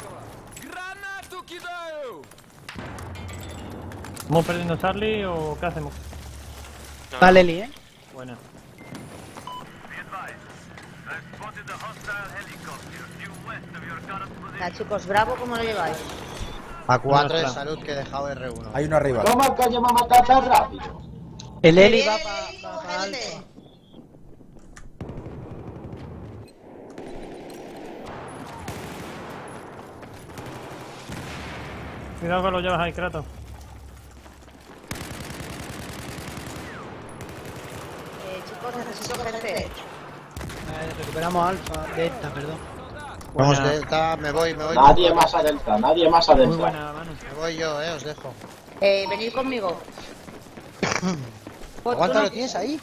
¿Vamos perdiendo Charlie o qué hacemos? No, Vale, Eli, ¿eh? Buena. Ya, chicos, bravo, ¿cómo lo lleváis? A cuatro de está. salud que he dejado R uno. Hay uno arriba. ¿Cómo coño me ha matado tan rápido? El Eli Eh, va eh, para eh, pa, pa gente. alfa. Cuidado que lo llevas ahí, Kratos. Eh, chicos, necesito gente. Eh, recuperamos alfa, delta, perdón. Vamos Buena. delta, me voy, me voy. Nadie más adentro, nadie más Muy adentro. buena, Manu. Me voy yo, eh, os dejo. Eh, venid conmigo. Pues Aguanta, tú no- ¿lo tienes ahí?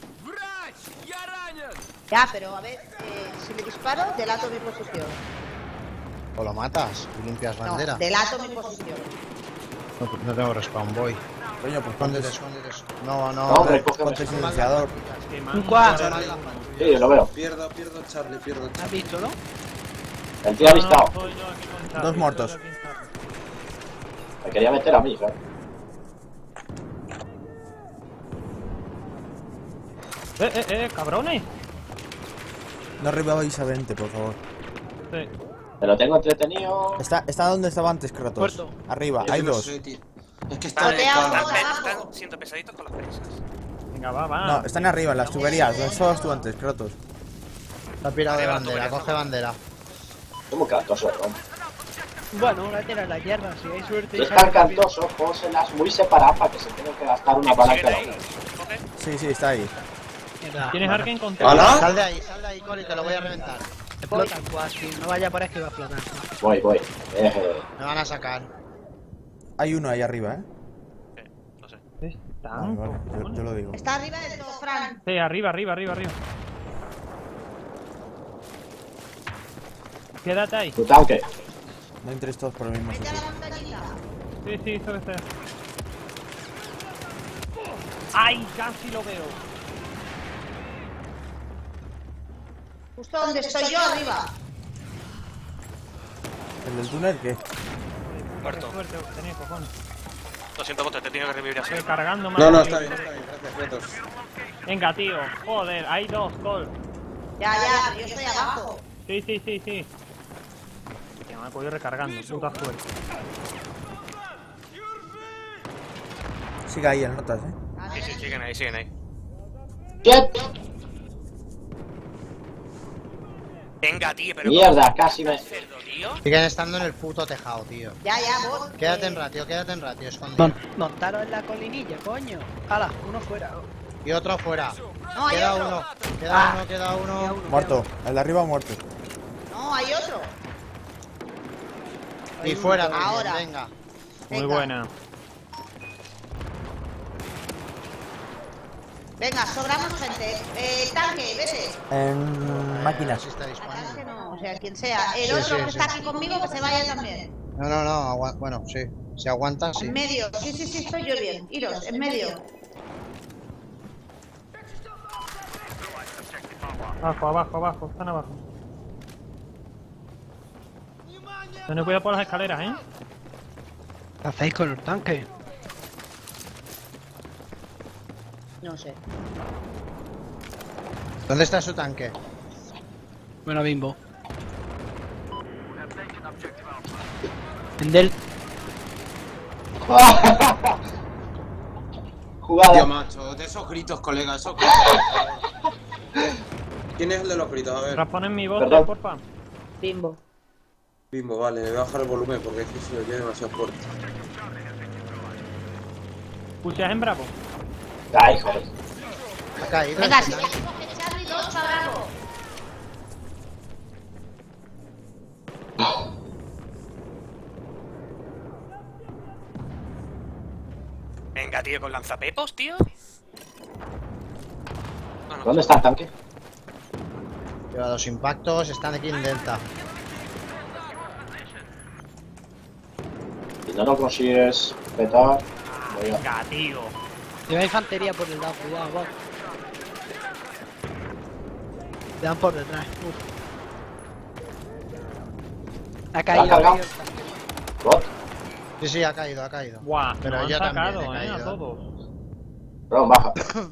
Ya, pero a ver, eh, si le disparo, delato mi posición. O lo matas y limpias No, bandera. delato mi posición. No, no tengo respawn, voy. Coño, pues Escóndete, ponte, escóndete. No, no. No, hombre, cógeme. ponte silenciador. Que Un Manu- cuadro. Sí, lo veo. Pierdo, pierdo Charlie, pierdo ¿Has Charlie. visto, no? El tío ha listado. No, estoy yo aquí con Charlie, Dos muertos. estoy aquí con Charlie. Me quería meter a mí, ¿sabes? Eh, eh, eh, cabrones. No reviváis a veinte, por favor. Sí. Me lo tengo entretenido. Está, está donde estaba antes, Kratos. Muerto. Arriba, Yo hay no dos. sé, tío. Es que está en el Botea, carro. botea. Están, están siendo pesaditos con las presas. Venga, va, va. No, están arriba, en las tuberías. Donde estabas tú antes, Kratos. Está pirado de Arriba, bandera, tú, coge bandera. ¿Cómo cantoso, no? Bueno, una tira en la tierra, si hay suerte. Es sale tan rápido. cantoso, póselas muy separadas para que se tenga que gastar una bala cada ¿Siguen uno. ahí? ¿Coge? Sí, sí, está ahí. Mierda. ¿Tienes alguien con tela? ¿Hala? Sal de ahí, sal de ahí, Coli, te lo voy a reventar. Explota el quad, sí. No vaya por ahí que va a explotar. Voy, voy. Eh, Me van a sacar. Hay uno ahí arriba, ¿eh? Sí, no sé. Están, Vale, vale, yo, cojones. yo lo digo. Está arriba del todo, Fran. Sí, arriba, arriba, arriba, arriba. Quédate ahí. tu tanque. No entres todos por el mismo Vete a sitio. la montañita. Sí, sí, eso que sea. ¡Ay! Casi lo veo. Justo donde estoy yo, arriba. ¿El del túnel qué? Muerto. Qué suerte tenía, cojones. Lo siento, bote, te tengo que revivir así. Estoy cargando más. No, no, está bien, está bien. Gracias, Kratos. Venga, tío. Joder, hay dos, Col. Ya, ya, pero yo estoy abajo. Sí, sí, sí, sí. Que me apoyo recargando, puta suerte. Sigue ahí el notas, ¿eh? A Sí, ver, sí, siguen ahí, siguen ahí. ¿Qué? Venga, tío, pero... Mierda, casi me... cerdo, tío. Siguen estando en el puto tejado, tío. ya, ya, vos. Quédate eh, en ratio, quédate en ratio, escondido. Mon- montaros en la colinilla, coño. Hala, uno fuera. Y otro fuera. No, hay Queda otro. uno, queda Ah. uno, queda uno. Muerto. El de arriba muerto. No, hay otro. Y fuera también, Ahora. venga. Muy Venga. buena. Venga, sobramos gente. Eh, tanque, vete. En máquinas. Si está Tanque disponible. no, o sea, quien sea. El Sí, otro sí, que sí. está aquí conmigo, que se vaya también. No, no, no, agua- bueno, sí. Si aguanta, sí. En medio. Sí, sí, sí, estoy yo bien. Iros, en medio. Abajo, abajo, abajo, están abajo. Ten cuidado por las escaleras, ¿eh? ¿Qué hacéis con el tanque? No sé. ¿Dónde está su tanque? Bueno, bimbo. En del... Jugada. Tío, macho, de esos gritos, colega, esos gritos. ¿Quién es el de los gritos? A ver. Rasponen mi voz, Perdón. porfa. Bimbo. Bimbo, vale, le voy a bajar el volumen porque es que se oye demasiado fuerte. ¿Escuchas en Bravo? Ay, joder. Ha caído. Venga, ese si ya tanque. coge Charlie, dos para Bravo. Venga, tío, con lanzapepos, tío. No, no. ¿Dónde está el tanque? Lleva dos impactos, están aquí en delta. Si no lo consigues petar, voy a... Venga, tío. Lleva infantería por el lado, cuidado, vos. Te dan por detrás. Uf. Ha caído, cargado? ha caído el tanque. ¿What? Sí, sí, ha caído, ha caído. Guau, Pero nos han yo también sacado, he eh, a caído. todos. Perdón, baja.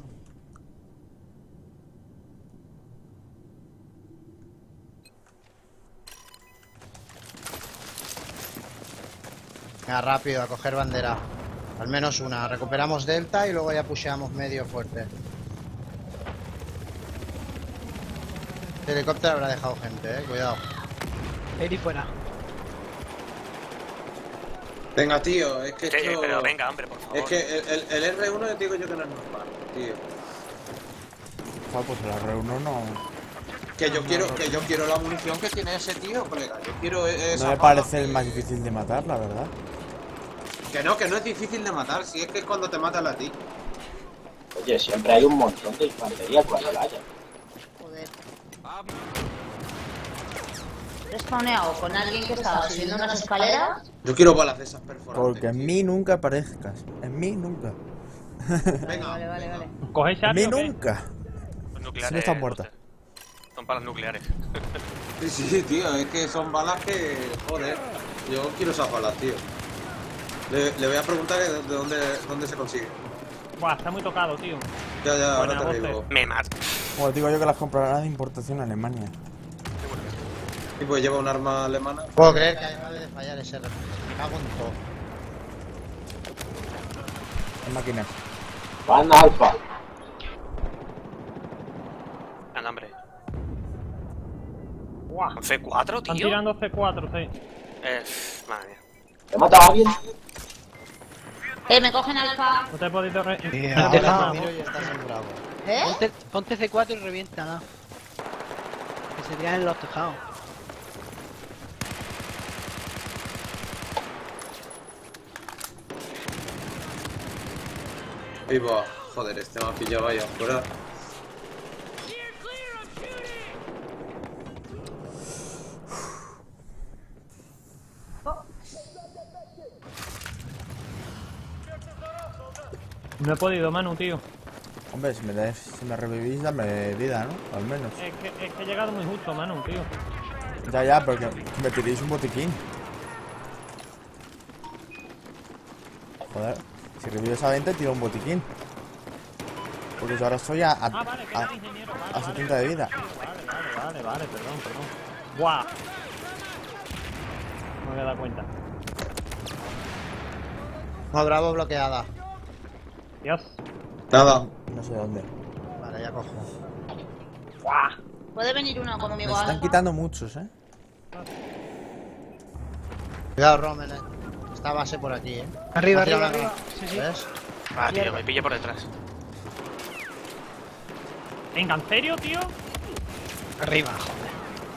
Venga, rápido, a coger bandera. Al menos una. Recuperamos delta y luego ya pusheamos medio fuerte. El helicóptero habrá dejado gente, eh. Cuidado. Eri fuera. Venga, tío, es que Sí, esto... pero venga, hombre, por favor. Es que el, el, el R uno te digo yo que no es normal, tío. Joder, pues el R uno no. Que yo quiero, que yo quiero la munición que tiene ese tío, colega. Yo quiero esa No me bala. parece el más difícil de matar, la verdad. Que no, que no es difícil de matar, si es que es cuando te matan a ti. Oye, siempre hay un montón de infantería cuando la haya. Joder. He spawneado con alguien que estaba subiendo unas escaleras. Yo quiero balas de esas perforantes. Porque en mí nunca aparezcas. En mí nunca. Venga. Vale, vale, vale. ¿Cogéis En mí arma o qué? nunca. Los Si nucleares. no está muerta. Buster. Son balas nucleares. Sí, sí, tío, es que son balas que... Joder, yo quiero esas balas, tío. Le, le voy a preguntar de, de dónde, dónde se consigue. Buah, está muy tocado, tío. Ya, ya, Buena, ahora te Buster. digo. Me mato. Como digo yo que las comprarás de importación a Alemania. Y pues lleva un arma alemana. Puedo creer que acaba de fallar ese reflejo. Me cago en todo. En máquinas. Van alfa. Anda, hombre. Buah. C cuatro, Están tío. tirando C cuatro, sí. Eh, madre mía. ¿Te mata a alguien? Eh, me cogen alfa. No te he podido re... Mira, no ahora te he te dejado. miro y estás en bravo. ¿Eh? Ponte, ponte C cuatro y reviéntala. Que se tiran en los tejados. Ahí va. Joder, este me ha pillado ahí afuera. No he podido, Manu, tío. Hombre, si me, des, si me revivís, dame vida, ¿no? Al menos. Es que, es que he llegado muy justo, Manu, tío. Ya, ya, porque me tiréis un botiquín. Joder, si revives a veinte, tiro un botiquín. Porque yo ahora estoy a, a, Ah, vale, que a, era ingeniero. Vale, a vale, setenta de vida. Vale, vale, vale, vale, perdón, perdón. Buah. No me había dado cuenta. No, bravo bloqueada. Dios. Nada. No sé dónde. Vale, ya cojo. Buah. Puede venir uno Me conmigo están alfa. quitando muchos, ¿eh? Cuidado, Rommel, eh. Esta base por aquí, eh. Arriba, Hacia arriba, la- arriba. Sí, sí. ¿Ves? Ah, tío, me pilla por detrás. Venga, ¿en serio, tío? Arriba, joder.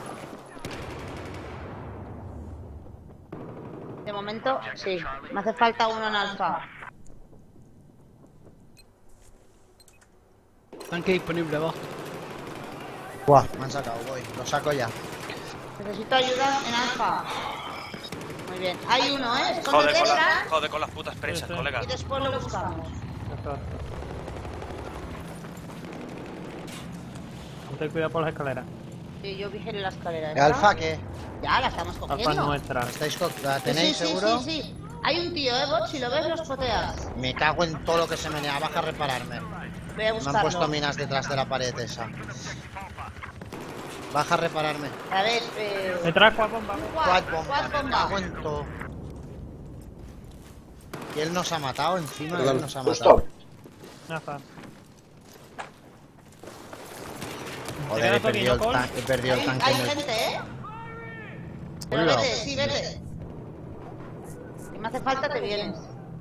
De momento, sí. Me hace falta uno en alfa. Tanque disponible, vos. Buah, me han sacado, voy. Lo saco ya. Necesito ayuda en alfa. Muy bien. Hay uno, ¿eh? Joder Escóndete con, la, esa joder con las putas presas, Sí, sí. colega. y después lo buscamos. Ten cuidado por las escaleras. Sí, yo vigilé la escalera. ¿Eh, ¿esta? ¿Alfa qué? Ya, la estamos Alfa cogiendo. nuestra. ¿Estáis co- ¿La Sí, tenéis sí, sí, seguro? Sí, sí. Hay un tío, ¿eh, bot? Si lo ves, los poteas. Me cago en todo lo que se menea. Baja a repararme. Voy a Me han buscarlo. puesto minas detrás de la pared esa. Baja a repararme. A ver, eh... Detrás, cuál bomba. Quad Quad, bomba. quad Me bomba. cago en todo. Y él nos ha matado encima. Perdón, Él nos ha Justo. matado. Nada. Joder, he perdido el, Col? tan- he perdido el Hay, tanque. hay en el- gente, ¿eh? Pero Hola. vete, sí, vete. Si me hace falta, te vienes.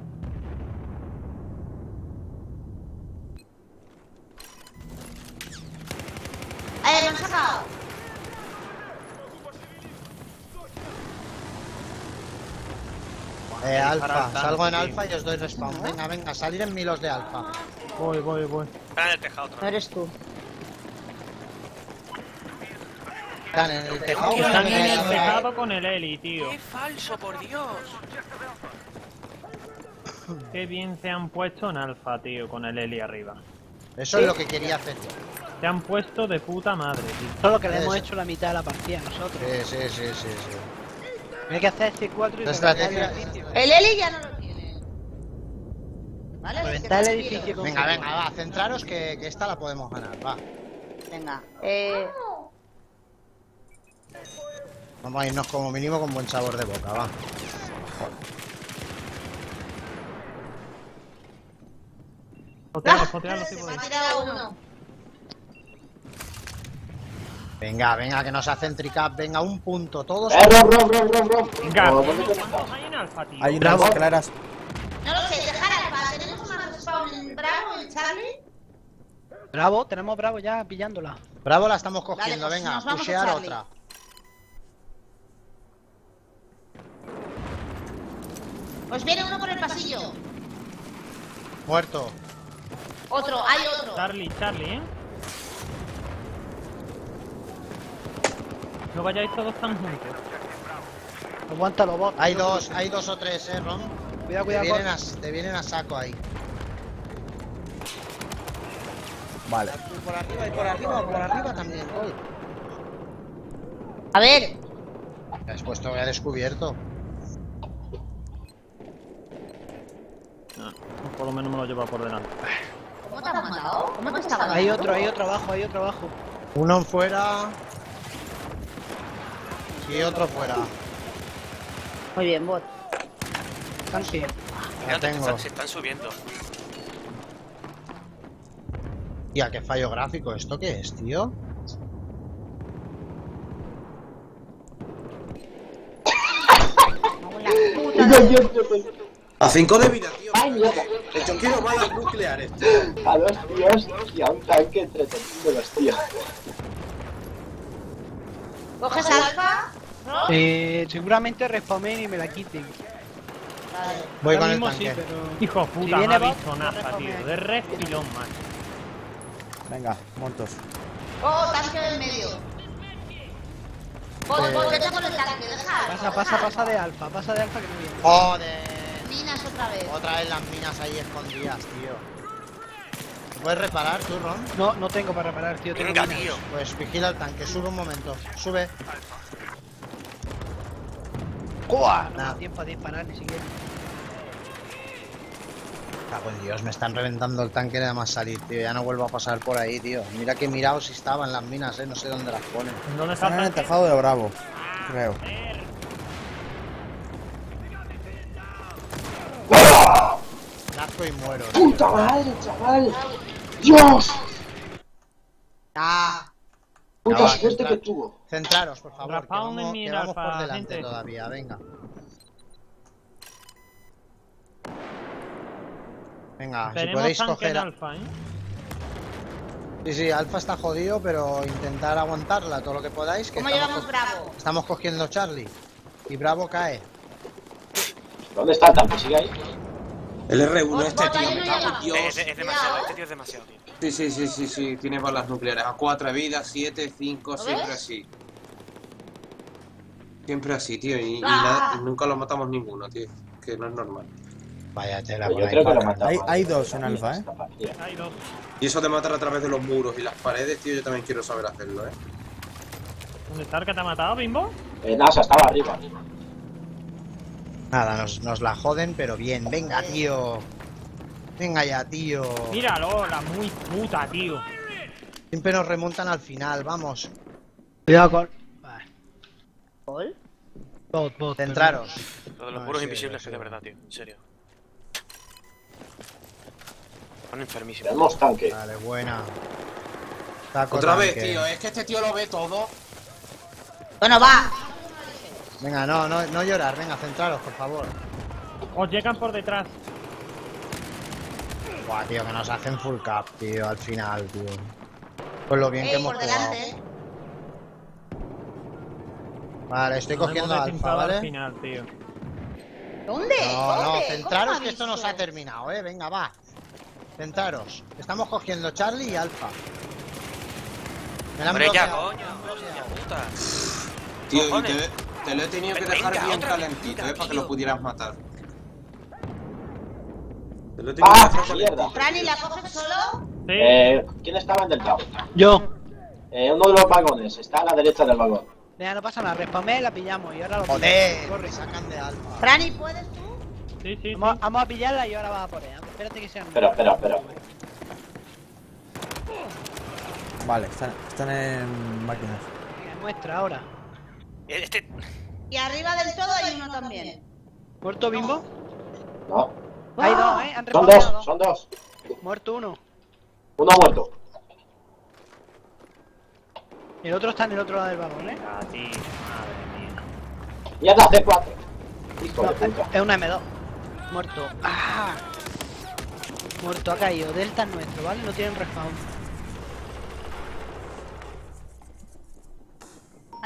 ¡Eh, me han sacado! Eh, alfa. tanque, Salgo en tío. alfa y os doy respawn. Venga, venga, salir en milos de alfa. Voy, voy, voy. Están en el tejado otra No vez. eres tú. Están en el tejado. Están en el Eh, tejado con el Eli, tío. ¡Qué falso, por Dios! Qué bien se han puesto en alfa, tío, con el Eli arriba. Eso es lo que quería hacer yo. Se han puesto de puta madre, tío. Solo que le Eso. hemos hecho la mitad de la partida nosotros. Sí, sí, sí, sí, sí. Hay que hacer C cuatro y La reventar el estrategia- edificio. El Eli ya no lo tiene. ¿Vale? Reventar el Así que edificio tranquilo. con Venga, C venga, cuatro. va, centraros que, que esta la podemos ganar, va. Venga, eh... Vamos a irnos como mínimo con buen sabor de boca, va. Jotealo, ¡Ah! jotealo, Se tío. me ha tirado uno. Venga, venga, que nos hacen tricap. Venga, un punto, todos. ¡Eh, Rob, Rob, Rob, Rob, Rob! Venga, Oh, tío, ¿dónde te ¿cuántos hay en alfa, tío? Hay unas escaleras. No lo sé, dejar alfa. ¿Tenemos más spawn en Bravo, en Charlie? Bravo, tenemos Bravo ya pillándola. Bravo, la estamos cogiendo, Dale, pues venga, nos vamos a pushear Charlie. otra. Pues viene uno por el pasillo. Muerto. Otro, hay otro. Charlie, Charlie, ¿eh? No vayáis todos tan juntos. Aguanta los bots. Hay dos, hay dos o tres, eh, Ron. Cuidado, Te cuidado. vienen a, Gol. te vienen a saco ahí. Vale. Y por arriba, y por arriba, por arriba también, Gol. A ver. Me has puesto que he descubierto. Ah, por lo menos me lo lleva por delante. ¿Cómo te has matado? ¿Cómo te estaba Hay dando? otro, hay otro abajo, hay otro abajo. Uno fuera. Y otro fuera. Muy bien, bot. Tanque. La Mira, tengo. se están subiendo. Tía, qué fallo gráfico. ¿Esto qué es, tío? A cinco de vida, tío. ¡Ay, mierda! Yo quiero balas nucleares, tío. A dos tíos y a un tanque entreteniéndolos, tío. ¿Coges alfa? Eh, seguramente respawnen y me la quiten. Voy Ahora con el mismo sí, tanque. pero... Hijo de Si puta, me viene ha bot, visto no naza, respawne tío. ahí. De refilón, macho. Venga, muertos. Oh, tanque del medio. Bot, bot, vete con el tanque, deja. Pasa, pasa, pasa de alfa, pasa de alfa que no viene. Joder. Minas otra vez. Otra vez las minas ahí escondidas, tío. ¿Puedes reparar tú, Ron? No, no tengo para reparar, tío. Tengo Venga, minas. tío. Pues vigila el tanque, sube un momento. Sube. ¡Coa! No me Nah. da tiempo a disparar ni siquiera. Cago en Dios, me están reventando el tanque nada más salir, tío. Ya no vuelvo a pasar por ahí, tío. Mira que he mirado si estaban las minas, eh. No sé dónde las ponen. ¿Dónde está Están en el el tanque? tejado de Bravo, creo. Nazco y muero. ¡Puta madre, chaval! ¡Dios! ¡Ah! ¡Puta Ya va, suerte centra- que tuvo! Centraros, por favor, que Rafael vamos, en que mi vamos por alfa, delante gente. todavía, venga. Venga, si Tenemos podéis tanque coger... en a- alfa, ¿eh? Sí, sí, Alfa está jodido, pero intentar aguantarla todo lo que podáis. Que ¿Cómo estamos, llevamos co- Bravo? estamos cogiendo Charlie. Y Bravo cae. ¿Dónde está el tanque? ¿Sigue ahí? El R uno Bot, este, bot, tío, ahí me no cago llega. en Dios. Es, es demasiado, este tío es demasiado, tío. Sí, sí, sí, sí, sí, tiene balas nucleares. A cuatro vidas, siete, cinco, ¿Lo siempre ves? así. Siempre así, tío, y, y ¡Ah! nada- y nunca lo matamos ninguno, tío. Que no es normal. Vaya tela Pues por yo ahí. creo que lo para- matamos. Hay- hay dos en alfa, ¿eh? Hay dos. Y eso de matar a través de los muros y las paredes, tío, yo también quiero saber hacerlo, eh. ¿Dónde está el que te ha matado, Bimbo? Eh, NASA estaba arriba. Nada, nos, nos la joden, pero bien. Venga, tío. Venga ya, tío. Míralo, la muy puta, tío. Siempre nos remontan al final, vamos. Cuidado con... Vale. ¿Gol? Bot, bot. Centraros. Lo de los No, muros sí, invisibles sí. que de verdad, tío. En serio. Son enfermísimos. Tenemos tanque. Vale, buena. Taco Otra vez, tanque. tío, es que este tío lo ve todo. Bueno, va. Venga, no, no, no llorar. Venga, centraros, por favor. Os llegan por detrás. Buah, tío, que nos hacen full cap, tío, al final, tío. Pues lo bien que Ey, hemos por jugado. delante. Vale, estoy Nos cogiendo hemos alfa, desinflado al ¿vale? final, tío. ¿Dónde? No, no, ¿Dónde? centraros ¿Cómo que esto ha no se ha visto? terminado, eh. Venga, va. Centraros. Estamos cogiendo Charlie y Alfa. Me la han Hombre, ya, bloqueado. coño. Hostia puta. Tío, y Cojones. te, te lo he tenido que Venga, dejar bien otra calentito, mentira, eh, para que tío. lo pudieras matar. Te lo he tenido ¡Ah, que dejar mierda! calentito. Fran, ¿y la coges solo? Sí. Eh, ¿quién estaba en del cabo? Yo. Eh, uno de los vagones, está a la derecha del vagón. Venga, no pasa nada. Respamé y la pillamos. Y ahora lo Joder, pillamos. Corre. me sacan de Alfa. Fran, ¿y puedes tú? Sí, sí, sí. Vamos, vamos a pillarla y ahora vas a por ella. Espérate que sean... Espera, espera, espera. Vale, están, están en máquinas. Venga, muestra ahora. Este. Y arriba del todo hay uno también. ¿Muerto Bimbo? No. Hay dos, ¿eh? Han Son respawneado dos, son dos. Muerto uno. Uno muerto. El otro está en el otro lado del vagón, ¿eh? Ah, tío. Madre mía. Mierda, C cuatro. Hijo No, de puta. es una M dos. Muerto. ¡Ah! Muerto, ha caído. Delta es nuestro, ¿vale? No tienen respawn.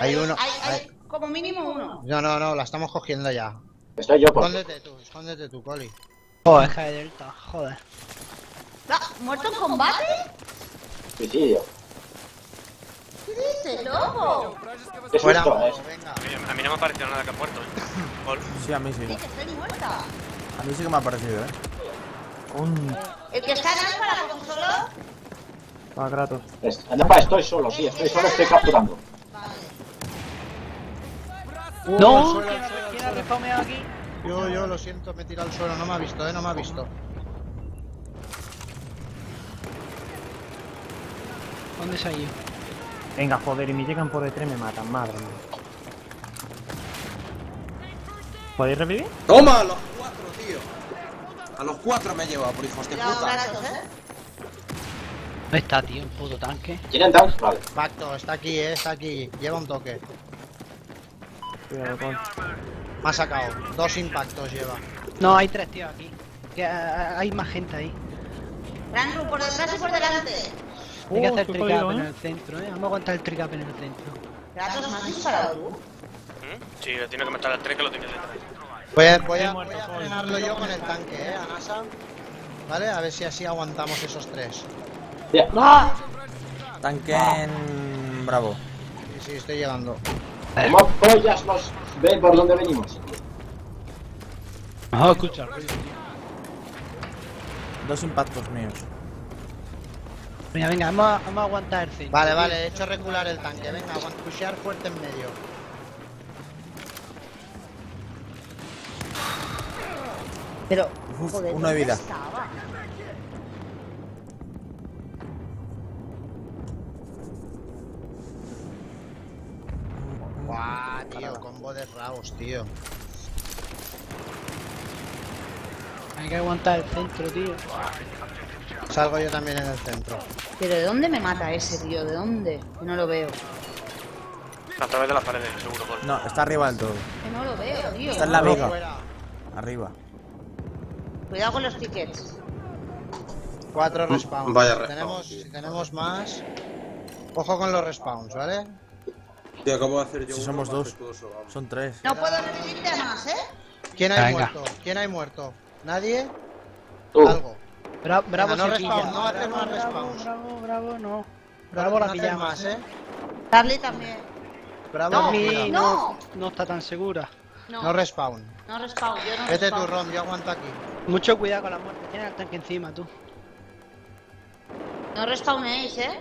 Hay uno. Hay, hay hay- como mínimo uno. No, no, no, la estamos cogiendo ya. Estoy yo por. Escóndete tú, escóndete tú, Coli. Joder, hija de Delta, joder. Ah, ¿muerto en combate? Suicidio. ¿Qué dices, loco? Qué Fuera, susto, eh. venga. Oye, a mí no me ha parecido nada que ha muerto, ¿eh? Gol. Sí, a mí sí. Sí, que estoy muerta. A mí sí que me ha parecido, eh. El que está en alfa la cojo solo. Va, Kratos. Es- No, estoy solo, sí, estoy solo, estoy capturando. Uh, No, al suelo, ¿quién al suelo, ha- al ¿quién ha suelo. respawnado aquí? Yo, yo, lo siento, me he tirado al suelo, no me ha visto, eh, no me ha visto. ¿Dónde se ha ido? Venga, joder, y me llegan por detrás y me matan, madre mía. ¿Podéis revivir? ¡Toma! A los cuatro, tío. A los cuatro me he llevado, por hijos de Cuidado, puta. Kratos, ¿eh? ¿Dónde está, tío? El puto tanque. ¿Tienen down? Vale. Pacto, está aquí, eh, está aquí. Lleva un toque. Cuidado, con. Me ha sacado. Dos impactos lleva. No, hay tres tíos aquí. Que, ah, hay más gente ahí. Gran Ru, por detrás y por delante. Hay que Oh, hacer qué tricap jodido, en ¿eh? el centro, eh. Vamos a aguantar el tricap en el centro. Kratos, ¿me has disparado tú? ¿Mm? Sí, le tiene que meter al tren que lo tiene detrás. Voy a, voy a, He muerto, voy a Coli. frenarlo yo con el tanque, eh, a NASA. Vale, a ver si así aguantamos esos tres. Bien. Tanque en Bravo. Sí, sí, estoy llegando. ¿Cómo pollas nos ven por dónde venimos? Ah, escucha. Dos impactos míos. Venga, venga, vamos a, vamos a aguantar el centro. Vale, vale, he hecho recular el tanque. Venga, aguant- pushear fuerte en medio. Pero, Uf, joder, uno de ¿dónde vida. estaba? Buah, tío, combo de Raus, tío. Hay que aguantar el centro, tío. Salgo yo también en el centro. Pero ¿de dónde me mata ese, tío? ¿De dónde? Que no lo veo. A través de las paredes, seguro, gol. No, está arriba del todo. Que no lo veo, tío. Está en la Uno viga. fuera. Arriba. Cuidado con los tickets. Cuatro respawns. Vaya Si respawn, tenemos, tío. si tenemos más. Ojo con los respawns, ¿vale? Tío, acabo de hacer yo Si uno somos dos. majestuoso, vamos. Son tres. No puedo revivirte a más, ¿eh? ¿Quién hay Venga. muerto? ¿Quién hay muerto? ¿Nadie? Tú. Algo. Bra bravo, Venga, no se respawn, pilla. no haces más bravo, respawns. bravo, bravo, no. Bravo, Bravo la no haces pillamos. más, ¿eh? Charlie también. Bravo, No, no, Charlie no. no está tan segura. No, no respawn. no respawn, yo no Vete tu respawn. Rom, yo aguanto aquí. Mucho cuidado con la muerte. Tienes el tanque encima, tú. No respawnéis, ¿eh?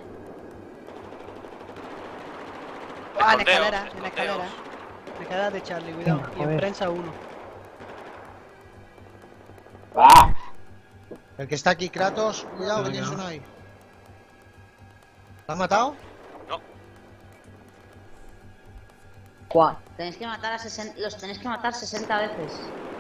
Ah, en Escondeos, escalera, en escondeos. escalera. En escalera de Charlie, cuidado. Y en Joder. prensa uno. ¡Ah! El que está aquí, Kratos, cuidado, que tienes uno ahí. ¿Lo has matado? ¿Cuál? Tenéis que matar a sesenta, los tenéis que matar sesenta veces.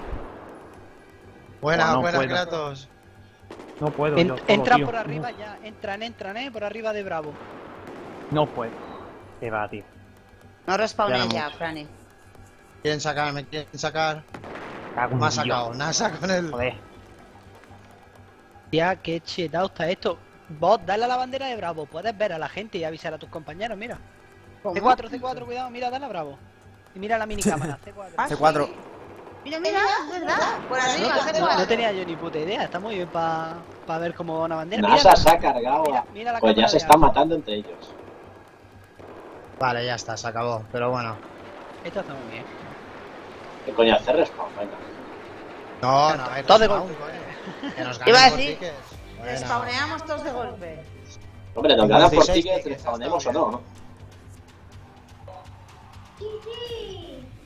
Buena, No, no buena, puedo. Kratos. No puedo, En- yo solo, entra tío. por arriba ya. Entran, entran, eh. Por arriba de Bravo. No puedo. Se va, tío. No respawnéis Ya ya, no. Franny. Quieren sacar, me quieren sacar. Cago en Me ha Dios. sacado, NASA con el. Joder. Ya, qué chetado está esto. Vos, dale a la bandera de Bravo. Puedes ver a la gente y avisar a tus compañeros, mira. ¿Cómo? C cuatro, C cuatro, cuidado, mira, dale a Bravo. Y mira la minicámara, C cuatro. Ah, C cuatro. sí. Mira, mira, es verdad. Por No, arriba, no- C no cuatro. tenía yo ni puta idea, está muy bien para pa ver cómo va una bandera. NASA Mira, se ha cargado. mira, a- mira la Pues ya cámara se de están Alfa. matando entre ellos. Vale, ya está, se acabó. Pero bueno. Esto está muy bien. ¿Qué coño hacer respawn? Venga. No, no, hay Todo de respawn, golpe. coño. Que nos Iba a ganen por decir, tickets. Bueno. Respawneamos todos de golpe. Hombre, nos Tengo ganan por dieciséis tickets, tickets, respawnemos o está no, ¿no?